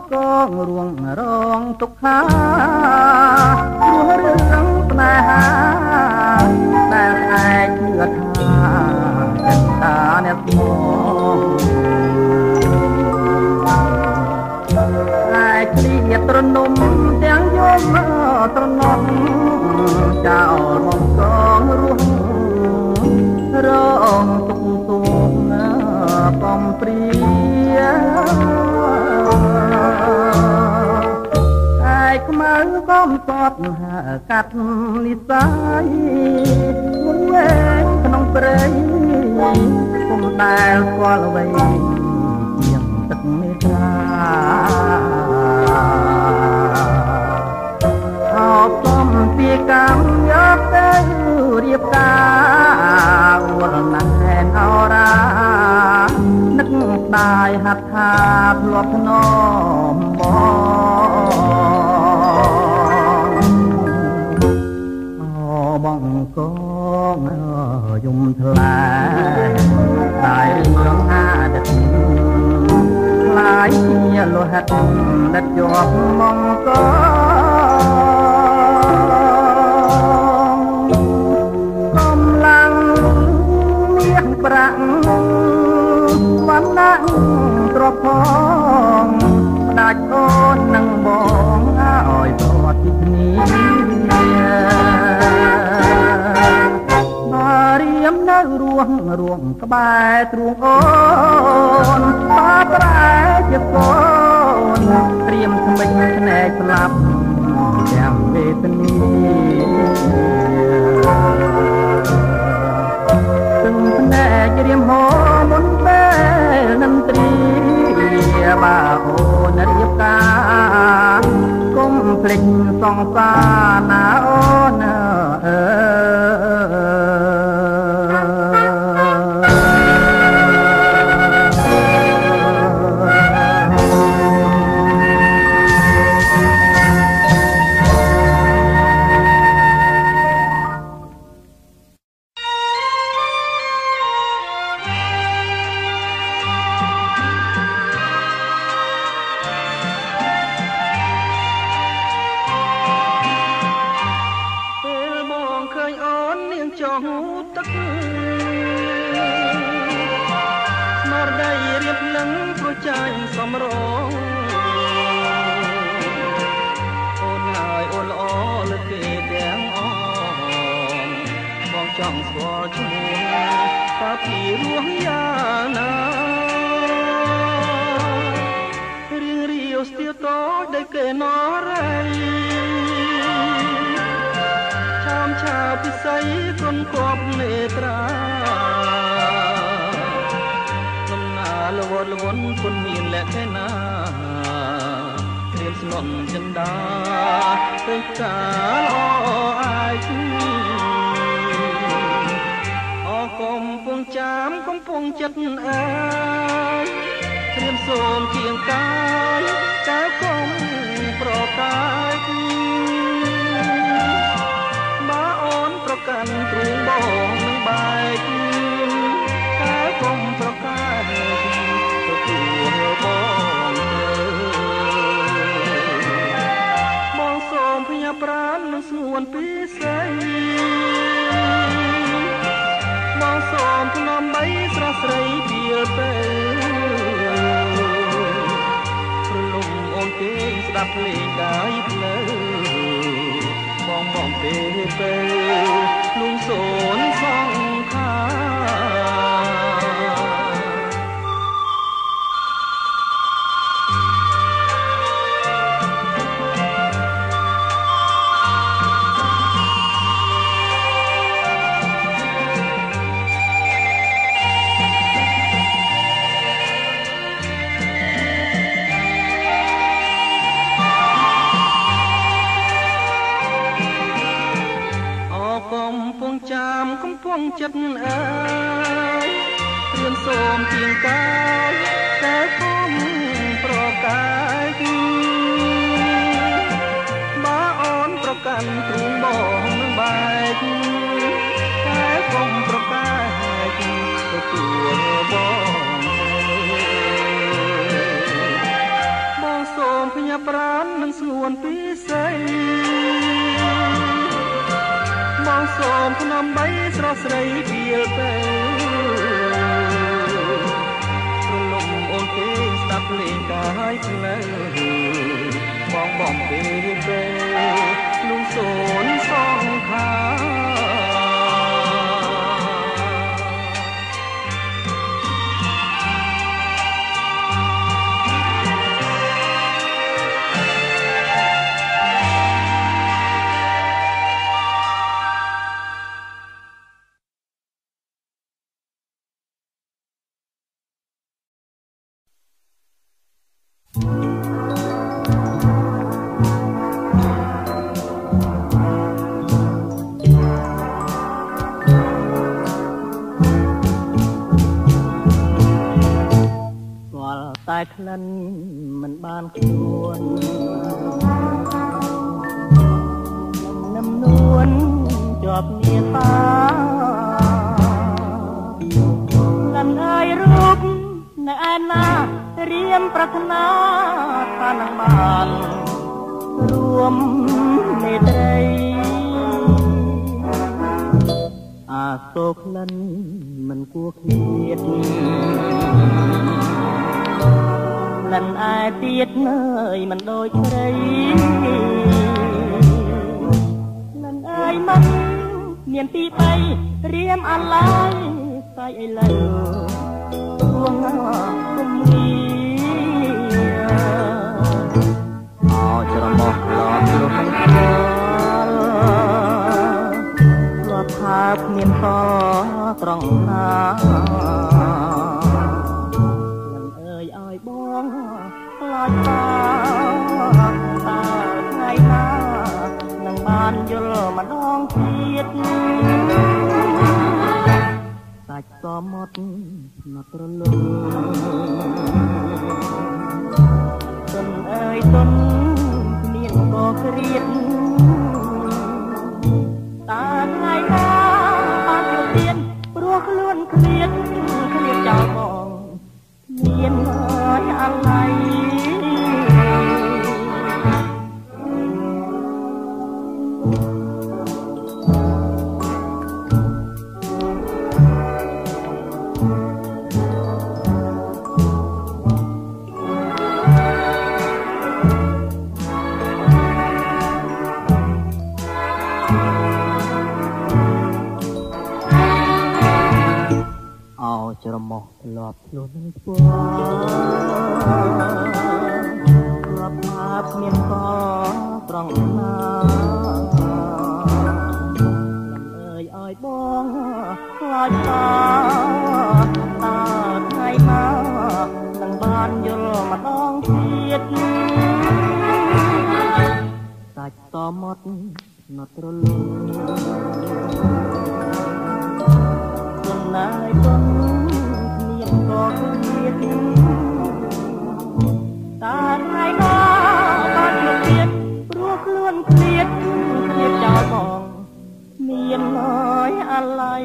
ក៏រួងរងទុក្ខាព្រោះរឿងស្នេហាដែលឯងជឿថាចិត្តតាអ្នកស្មោះឯឃ្លៀតត្រនំទាំងយមត្រណប់ចោលមកកងរស់រងទុកទុកកំព្រាឯខ្មៅកំសត់កាត់និស័យមុនវែងក្នុងព្រៃគុំដែលស្គាល់អ្វីជាងទឹកមេត្រាអបសំពីកម្មយកទៅរៀបការវល់ណាស់ហែនអរានឹកស្ដាយហាត់ថាធ្លាប់ធ្នមបងបងកងយំថ្លាតែរឿងហាដិតខ្លាយជាលោហិតដិតជាប់មកកកំឡាំងមានប្រាក់បានណាក់ទ្រពផងផ្ដាច់អូននឹងបងឲ្យប្រវត្តិគ្នាបារៀមនៅរួងរួងក្បែរទ្រូងអូនបាប្រែជាកូនត្រៀមថ្មិចភ្នែកស្លាប់ទាំងវេទនាទាំងភ្នែករៀមហោមុនពេលនឹងត្រៀបាអូនរៀបការគុំភ្លេចសងសាណាអូនអើចិត្តអើយរៀនសូមជាងកាយតែគុំប្រកាយបើអូនប្រកាន់ទ្រូងបងនឹងបែកតែគុំប្រកាយទទួលបងបងសូមស្នៅបងបងពេពេលុំសូនសងខាតែក្លិនមិនបានខ្លួននំនួនជាប់នាតាលំអើយរូបនៅឯណារៀមប្រាថ្នាថានឹងបានរួមមេត្រីអាសូរក្លិនមិនគួរឃ្លាតលិនឯទៀតនៅមិនដូចស្រីលិនអើយមិនមានទីបីរៀមអាឡ័យស្អីឥឡូវទួងគុំវីអោច្រមុះឡប់លុះមិនស្គាល់លត់ថាគ្មានតត្រង់ណាខ្លាចតាតាថ្ងៃណានឹងបានយល់ម្ដងទៀតសាច់សមុទ្រមកត្រលឹងទុនអើយទុនគ្មានក៏គ្រៀតតាថ្ងៃណាបានយល់ទៀតព្រោះខ្លួនគ្រៀតគ្រៀតចោលបងមានហើយអាឡ័យច្រមុះធ្លាប់ខ្លួននឹងស្គាល់ធ្លាប់ថាគ្មានកត្រង់ណាលំអើយឲ្យបងខ្លាចតាតាថ្ងៃណានឹងបានយល់ម្ដងទៀតសាច់តមុតណត់រលឹងទុនណាយទុនក៏គ្រៀតតាថ្ងៃណាបានជួបទៀតព្រោះខ្លួនគ្រៀតគ្រៀតចោលបងមានហើយអាឡ័យ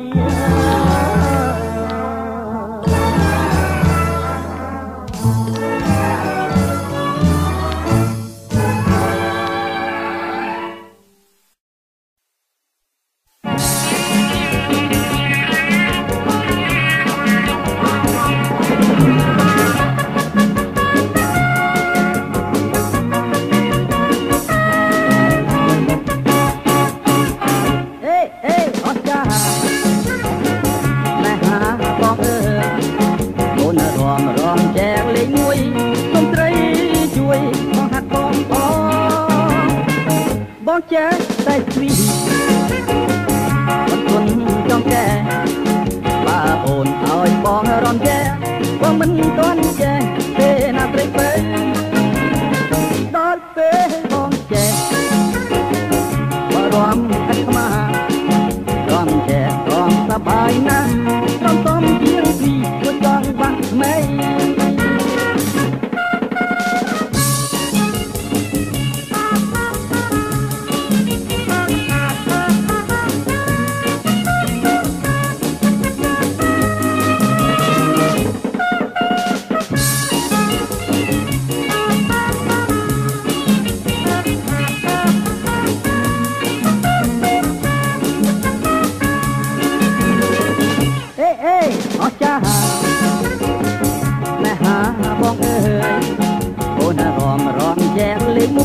ចេះតែស្វីមិនគុនចង់ចេះបើអូនឲ្យបងរំចេះបងមិនទាន់ចេះទេណាព្រៃពេកដល់ពេលបងចេះបើរំខាត់ខ្មារំចេះរំសប្បាយណាស់រំតំជាងពីមួយចង់បាក់ថ្មី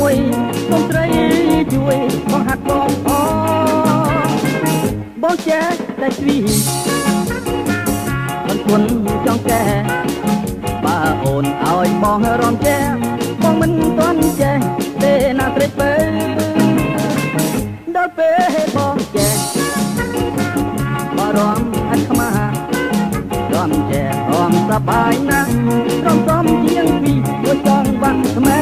មួយកុំត្រីជួយបងហាត់បងអបងចេះតែស្វីមិនគុណចង់កែបើអូនឲ្យបងរំចេះបងមិនទាន់ចេះទេណាត្រេកបើដល់ពេលបងចេះបើរំហាត់ខ្មារំចេះរំសប្បាយណាស់រំសំជាងពីមួយចង់វាក់ថ្មី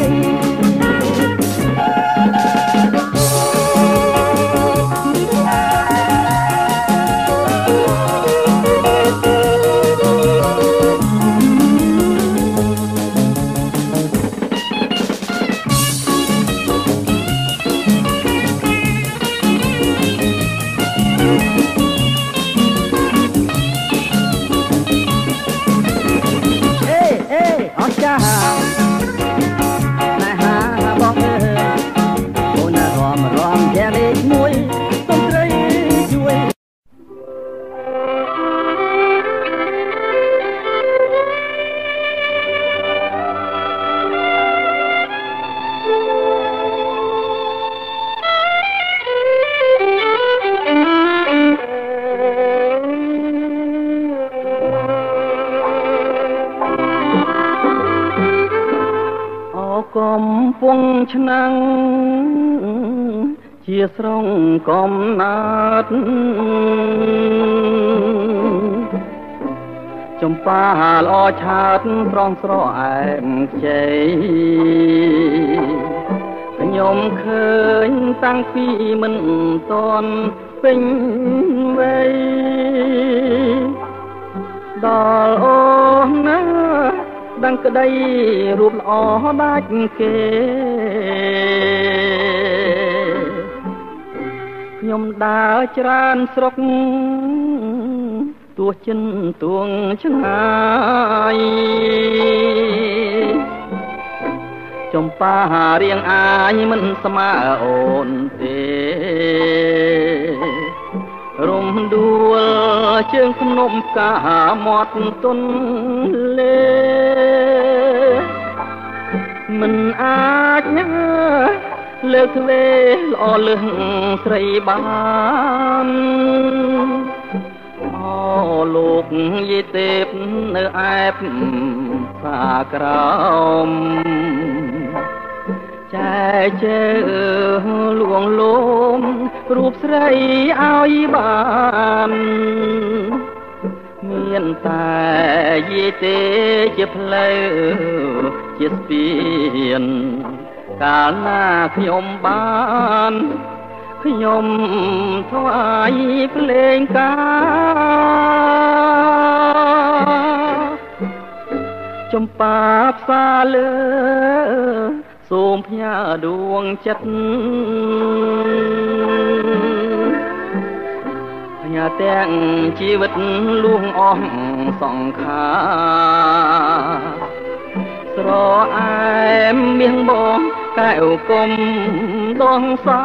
កំពុងឆ្នាំងជាស្រងកំណាត់ចំប៉ាល្អឆាតស្រងស្រអែមខ្ចីខ្ញុំឃើញតាំងពីមិនទាន់ពេញវ័យដល់អូនណាดังក្តីរូបល្អដាច់គេខ្ញុំដើរច្រើនស្រុកទោះចិនទួងឆ្ងាយចំប៉ារៀងអាយមិនស្មើអូនទេរំដួលជើងភ្នំផ្កាមាត់ទុនលេមិនអាចណាលើកទ្វេល្អលឹងស្រីបានអូលោកយីទេពនៅអែបសាក្រោមចែជើលួងលោមរូបស្រីឲ្យបានមានតែយីទេជាផ្លូវជាស្ពានកាលណាខ្ញុំបានខ្ញុំថ្វាយភ្លេងការចំប៉ាផ្សាលើសូមផ្ញើដួងចិត្តផ្ញើទាំងជីវិតលួងអស់សង្ខារស្រអែមមៀងបងកែវគុំដងសា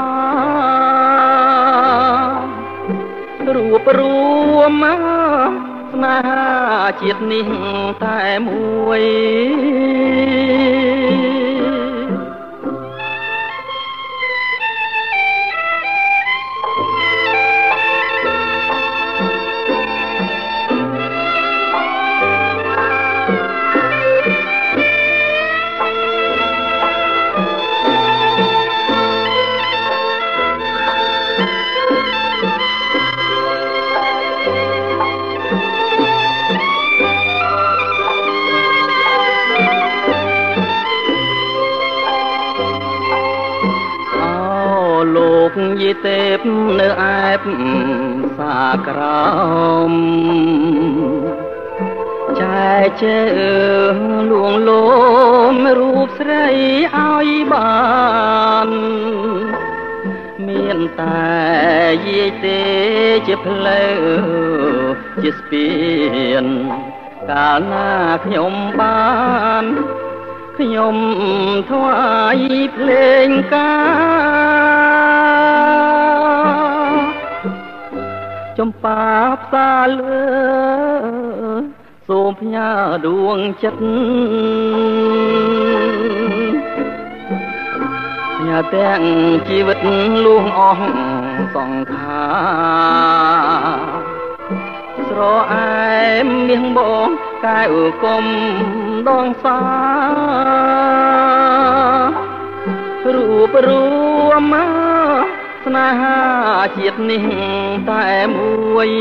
រូបរួមស្នេហាជាតិនេះតែមួយយីទេពនៅអែបសាក្រោមចែជើលួងលោមរូបស្រីឲ្យបានមានតែយីទេជាផ្លូវជាស្ពានកាលណាខ្ញុំបានខ្ញុំថ្វាយភ្លេងការចំប៉ាផ្សាលើសូមផ្ញើដួងចិត្តញាទាំងជីវិតលួងអស់សង្ខារស្រអែមមាសបងកែវគុំដងសារូបរួមស្នេហាជាតិនេះតែមួយ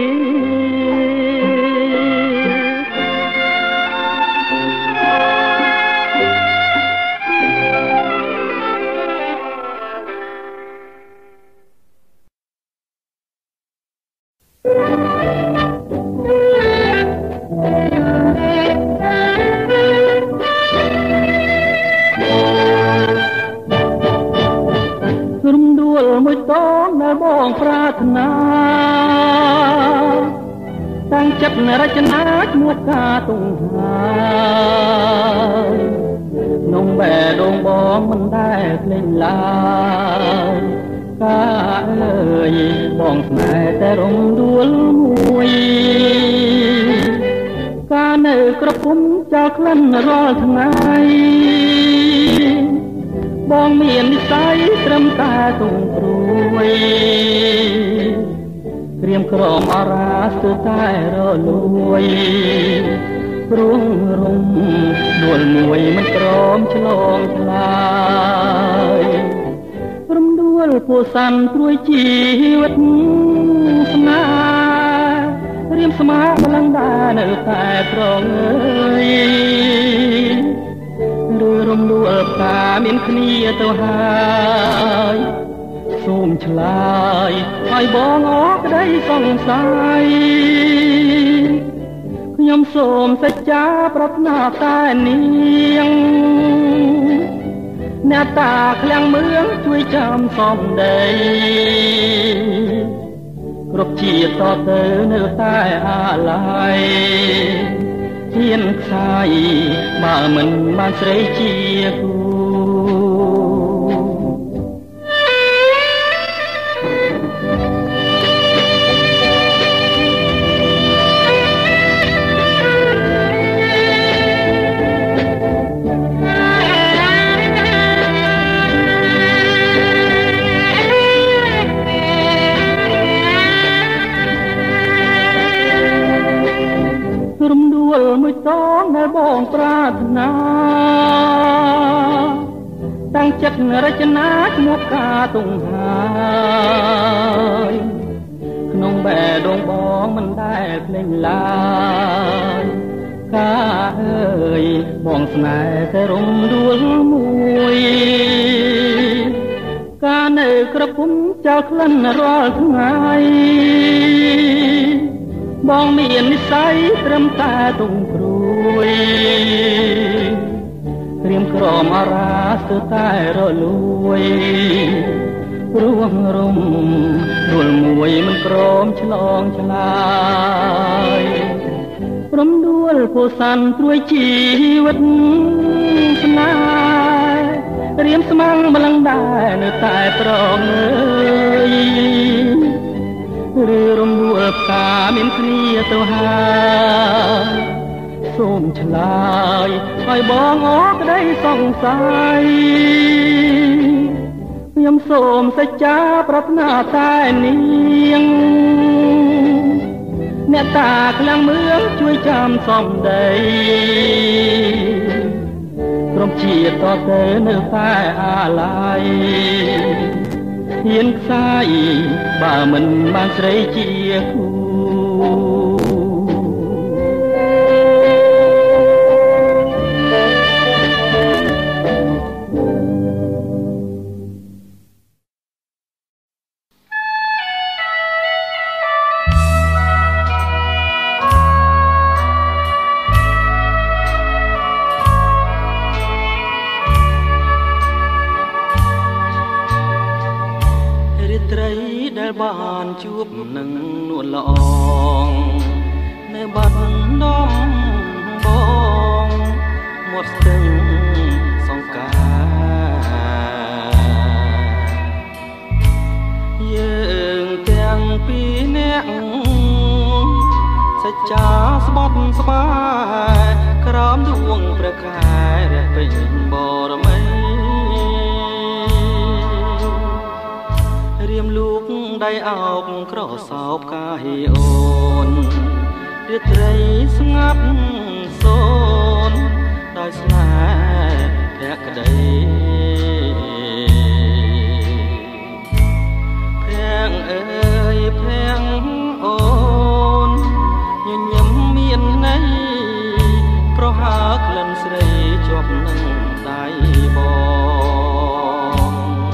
មួយតងនៅបងប្រាថ្នាតាំងចិត្តរចនាឈ្មោះការទុំហើយនំបែដងបងមិនដែលភ្លេចឡើយការអើយបងស្នេហ៍តែរំដួលមួយការនៅក្រពុំចោលក្លិនរាល់ថ្ងៃបងមាននិស្ស័យត្រឹមតែទុំព្រួយក្រៀមក្រំអរាស្ទើរតែរលួយព្រួងរំដួលមួយមិនក្រមឆ្លងឆ្លើយរំដួលពោសាន់ព្រួយជីវិតស្នេហ៍រៀមស្មាម្លឹងដែរនៅតែប្រងើយឬរំដួលផ្កាមានគ្នាទៅហើយសូមឆ្លើយឲ្យបងអរក្តីសង្ស័យខ្ញុំសូមសច្ចាប្រាថ្នាតែនាងអ្នកតាឃ្លាំងមឿងជួយចាំសំដីគ្រប់ជាតិតទៅនៅតែអាឡ័យហ៊ានខ្សាយបើមិនបានស្រីជាគូមួយតងដែលបងប្រាថ្នាតាំងចិត្តរចនាឈ្មោះការទុំហើយក្នុងបែដងបងមិនដែលភ្លេចឡើយការអើយបងស្នេហ៍តែរំដួលមួយការនៅក្រពុំចោលក្លិនរាល់ថ្ងៃបងមាននិស្ស័យត្រឹមតែទុំព្រួយក្រៀមក្រំអរាស្ទើរតែរលួយព្រួងរំដួលមួយមិនក្រមឆ្លងឆ្លើយរំដួលពោសាន់ព្រួយជីវិតស្នេហ៍រៀមស្មាំងម្លឹងដែរនៅតែប្រងើយឬរំដួលផ្កាមានគ្នាទៅហើយសូមឆ្លើយឲ្យបងអរក្តីសង្ស័យខ្ញុំសូមសច្ចាប្រាថ្នាតែនាងអ្នកតាឃ្លាំងមឿងជួយចាំសំដីក្រុមជាតិតទៅនៅតែអាឡ័យហ៊ានខ្សាយបើមិនបានស្រីជាគូបានជួបនឹងនួនល្អងនៅបាត់នំបងមាត់ស្ទឹងសង្ការយើងទាំងពីរនាក់សច្ចាស្បត់ស្បាយក្រោមដួងព្រះខែរះពេញបរមីមลูกได้អោកក្រសោបកាយអូនរាត្រីស្ងាត់សូនដោយស្នេហ៍ភក្តីភាំងអើយភាំងអូនញញឹមមានន័យប្រហើក្លិនស្រីជាប់នឹងដៃបង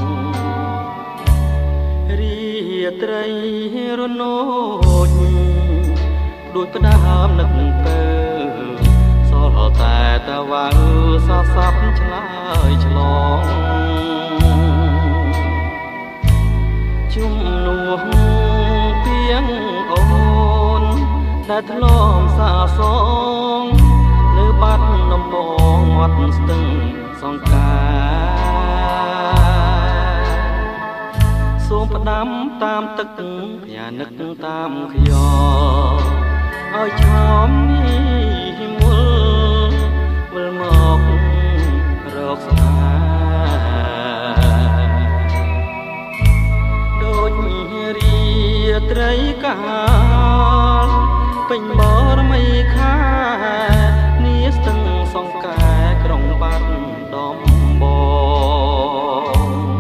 រាត្រីរនោចដូចផ្ដើមនឹកនឹងពើសល់តែតាវ៉ៅសស័ព្ទឆ្លើយឆ្លងជុំនោះទៀងអូនដែលធ្លាប់សាសងនៅបាត់ដំបងមាត់ស្ទឹងសង្ការសូមផ្ដាំតាមទឹកផ្ញើនឹកតាមខ្យល់ឲ្យឆោមនេះមុលវិលមករកស្នេហ៍ដូចរាត្រីកាលពេញបរមីខានាស្ទឹងសង្កែក្រុងបាត់ដំបង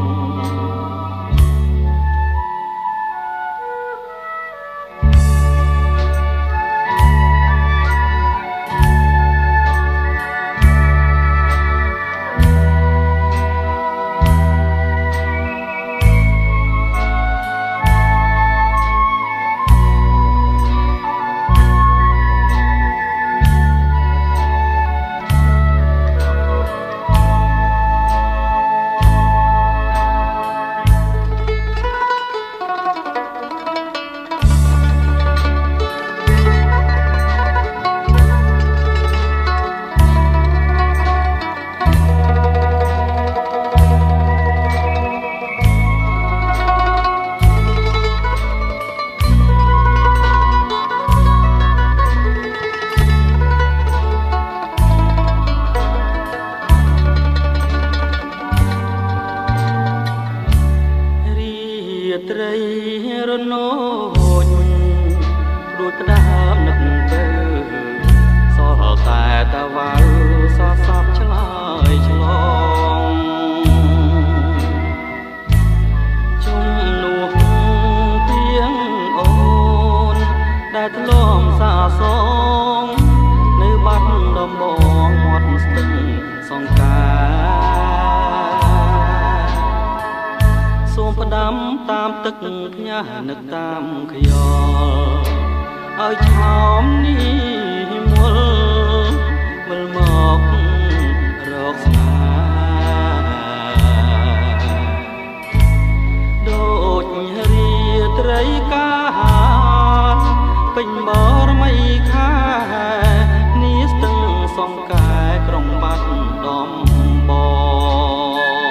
ត្រីរនោចដូចផ្ដើមនឹកនឹងពើសល់តែតាវ៉ៅសស័ព្ទឆ្លើយឆ្លងជុំនោះទៀងអូនដែលធ្លាប់សាសងនៅបាត់ដំបងមាត់ស្ទឹងសង្ការសូមផ្ដាំតាមទឹកផ្ញើនឹកតាមខ្យល់ឲ្យឆោមនេះមុលវិលមករកស្នេហ៍ដូចរាត្រីកាលពេញបរមីខានាស្ទឹងសង្កែក្រុងបាត់ដំបង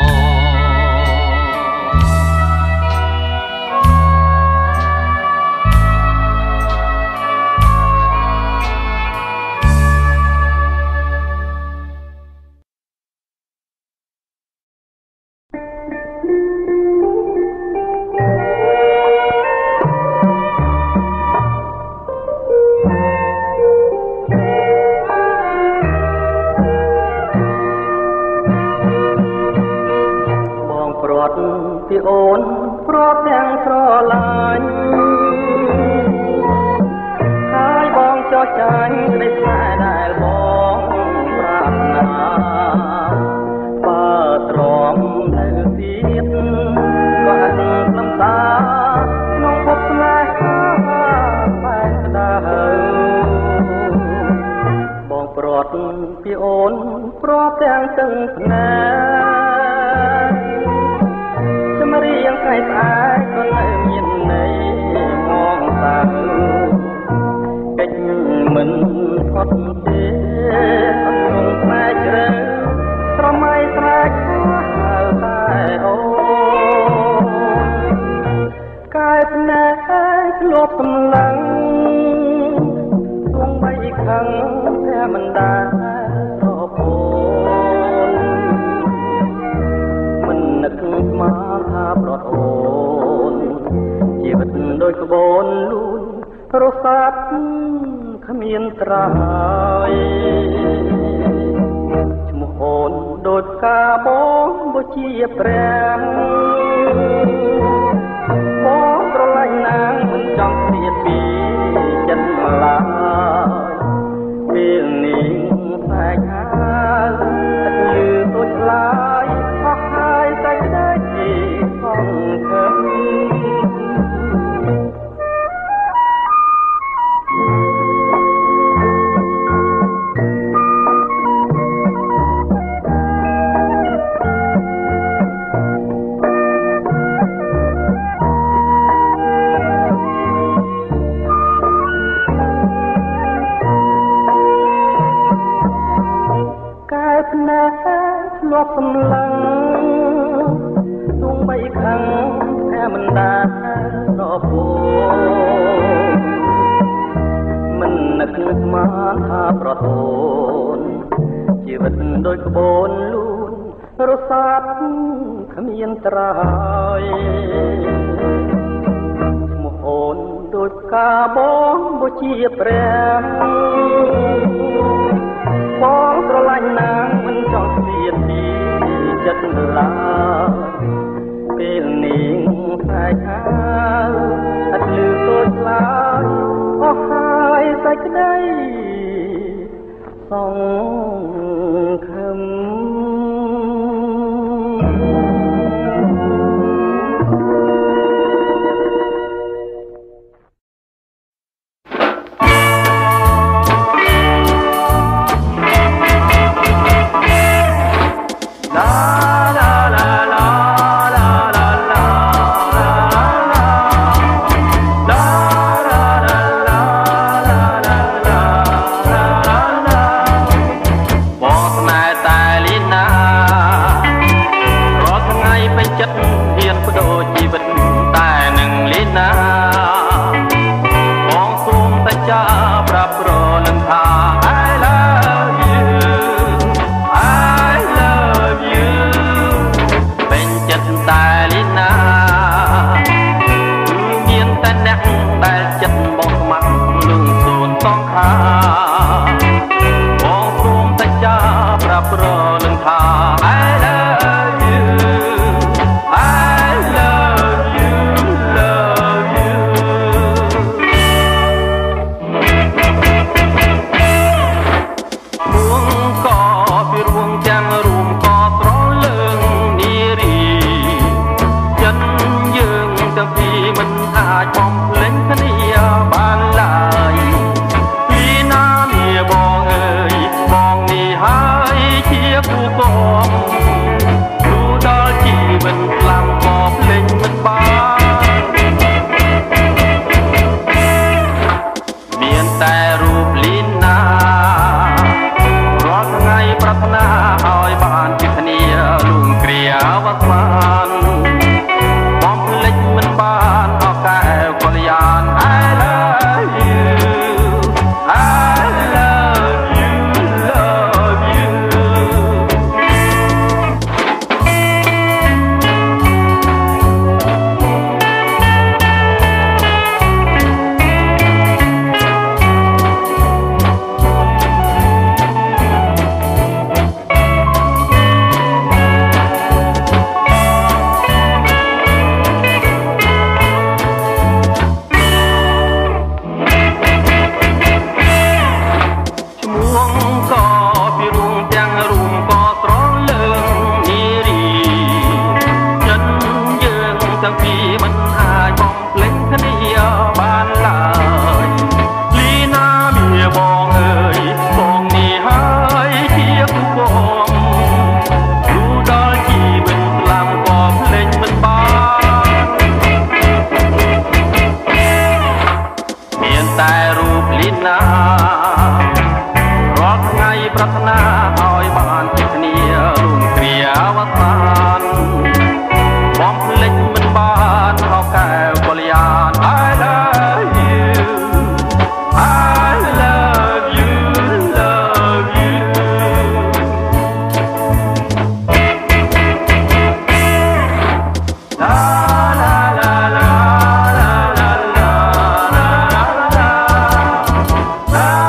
ពីអូនព្រោះទាំងស្រឡាញ់ហើយបងចោះចាញ់ក្តីស្នេហ៍ដែលបងប្រាថ្នាបើទ្រាំនៅទៀតក៏អត់ខ្លឹមតាក្នុងភពស្នេហាបែកក្តៅបងព្រាត់ពីអូនព្រោះទាំងទឹកភ្នែកចម្រៀងថ្ងៃស្អាតក៏នៅមានន័យមកតាកិច្ចមិនផុតទេអត់ងផ្លែជ្រៅស្រមៃស្រែកហៅតែអូនកែភ្នែកធ្លាប់សម្លឹងទងបីខឹងតែមិនដែលរពូនមិននឹកស្មានថាប្រត់អូនគ្មានត្រើយឈ្មោះអូនដូចកាបងបុជាព្រះបងស្រឡាញ់ណាងមិនចង់ព្រាបពីចិត្តឡើយពេលនេះស្អែកហើយឥតលឺដូចឡើយអស់ហើយតែក្ដីសង្ឃឹមធ្លាប់សម្លឹងទងបីខឹងតែមិនដារពោមិននឹកនឹកមកថាប្រទនជីវិតដូចក្បូនលូនរសាត់គ្មានត្រើយឈ្មោះអូនដូចកាបងបុជាព្រះបងស្រឡាញ់ណាងមិនចង់ស្លៀកពីចិត្តឡើយពេលនេះខ្លាចហើយអត់លឺសូរឡើយអស់ហើយសេចក្ដីសង្ឃឹម La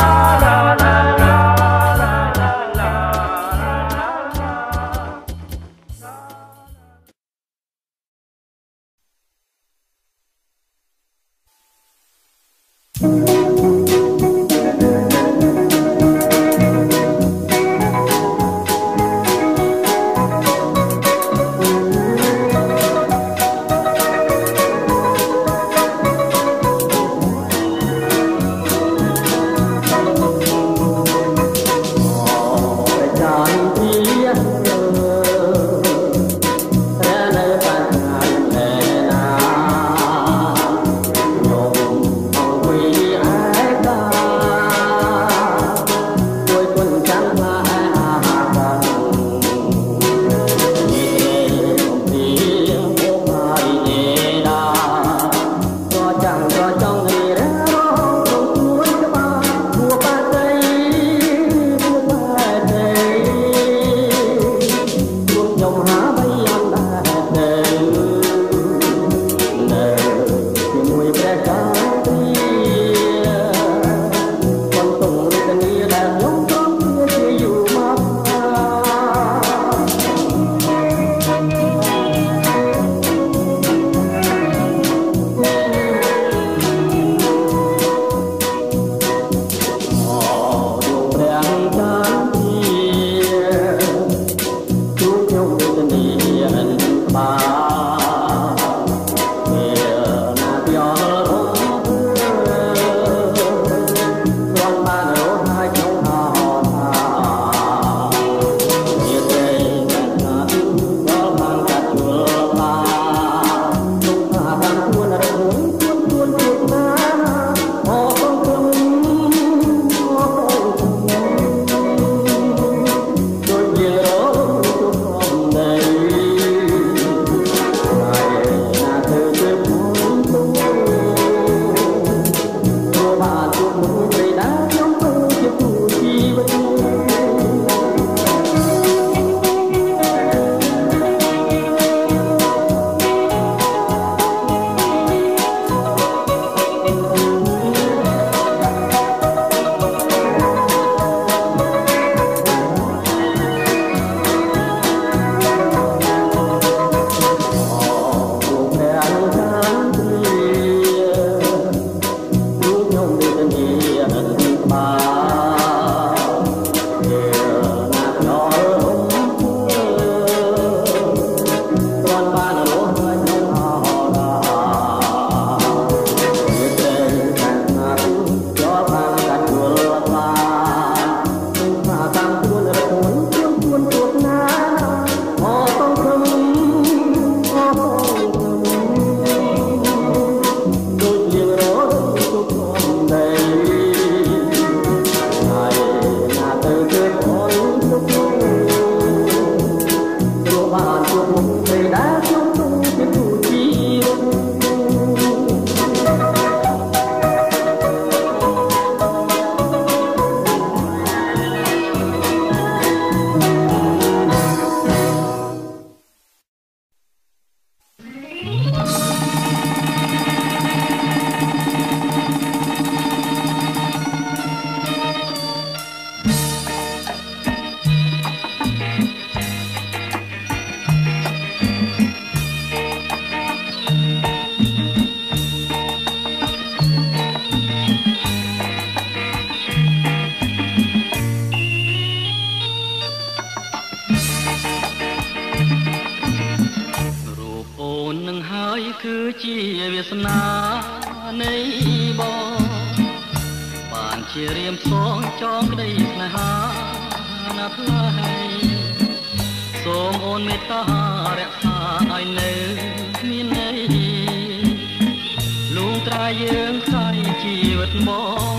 គឺជាវាសនានៃបងបានជារៀមសងចងក្តីស្នេហាណាផ្លៃសូមអូនមេត្តារក្សាឲ្យនៅមានន័យលួងត្រាយើងខ្សែជីវិតបង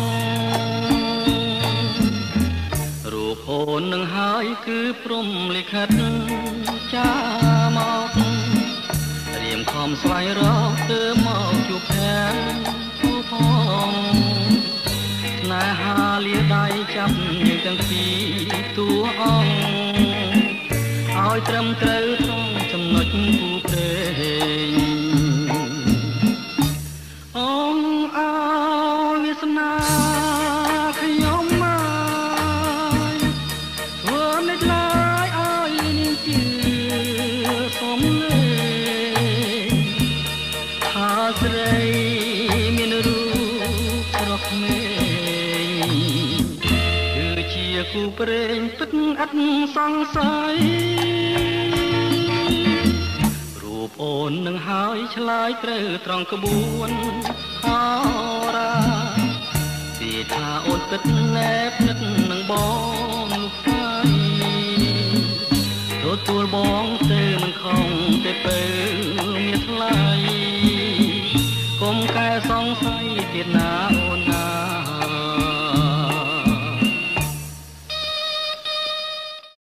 រូបអូននឹងហើយគឺព្រំលិខិតចាមករៀមខំស្វែងរកទៅមកជួបแทนទូផងស្នេហាលាដៃចាប់យើងទាំងពីរតួអង្គឲ្យត្រឹមត្រូវក្នុងចំណុចគូព្រេងអង្គឲ្យវាសនាខ្ញុំមកធ្វើមិនឡើយឲ្យនាងជឿសំលេងថាស្រីមានរូបស្រស់ក្មេងគឺជាគូព្រេងពិតអត់សង្ស័យរូបអូននឹងហើយឆ្លើយត្រូវត្រង់ក្បួនហោរាពីថាអូនពិតណែបនិតនឹងបងនោះហើយទទួលបង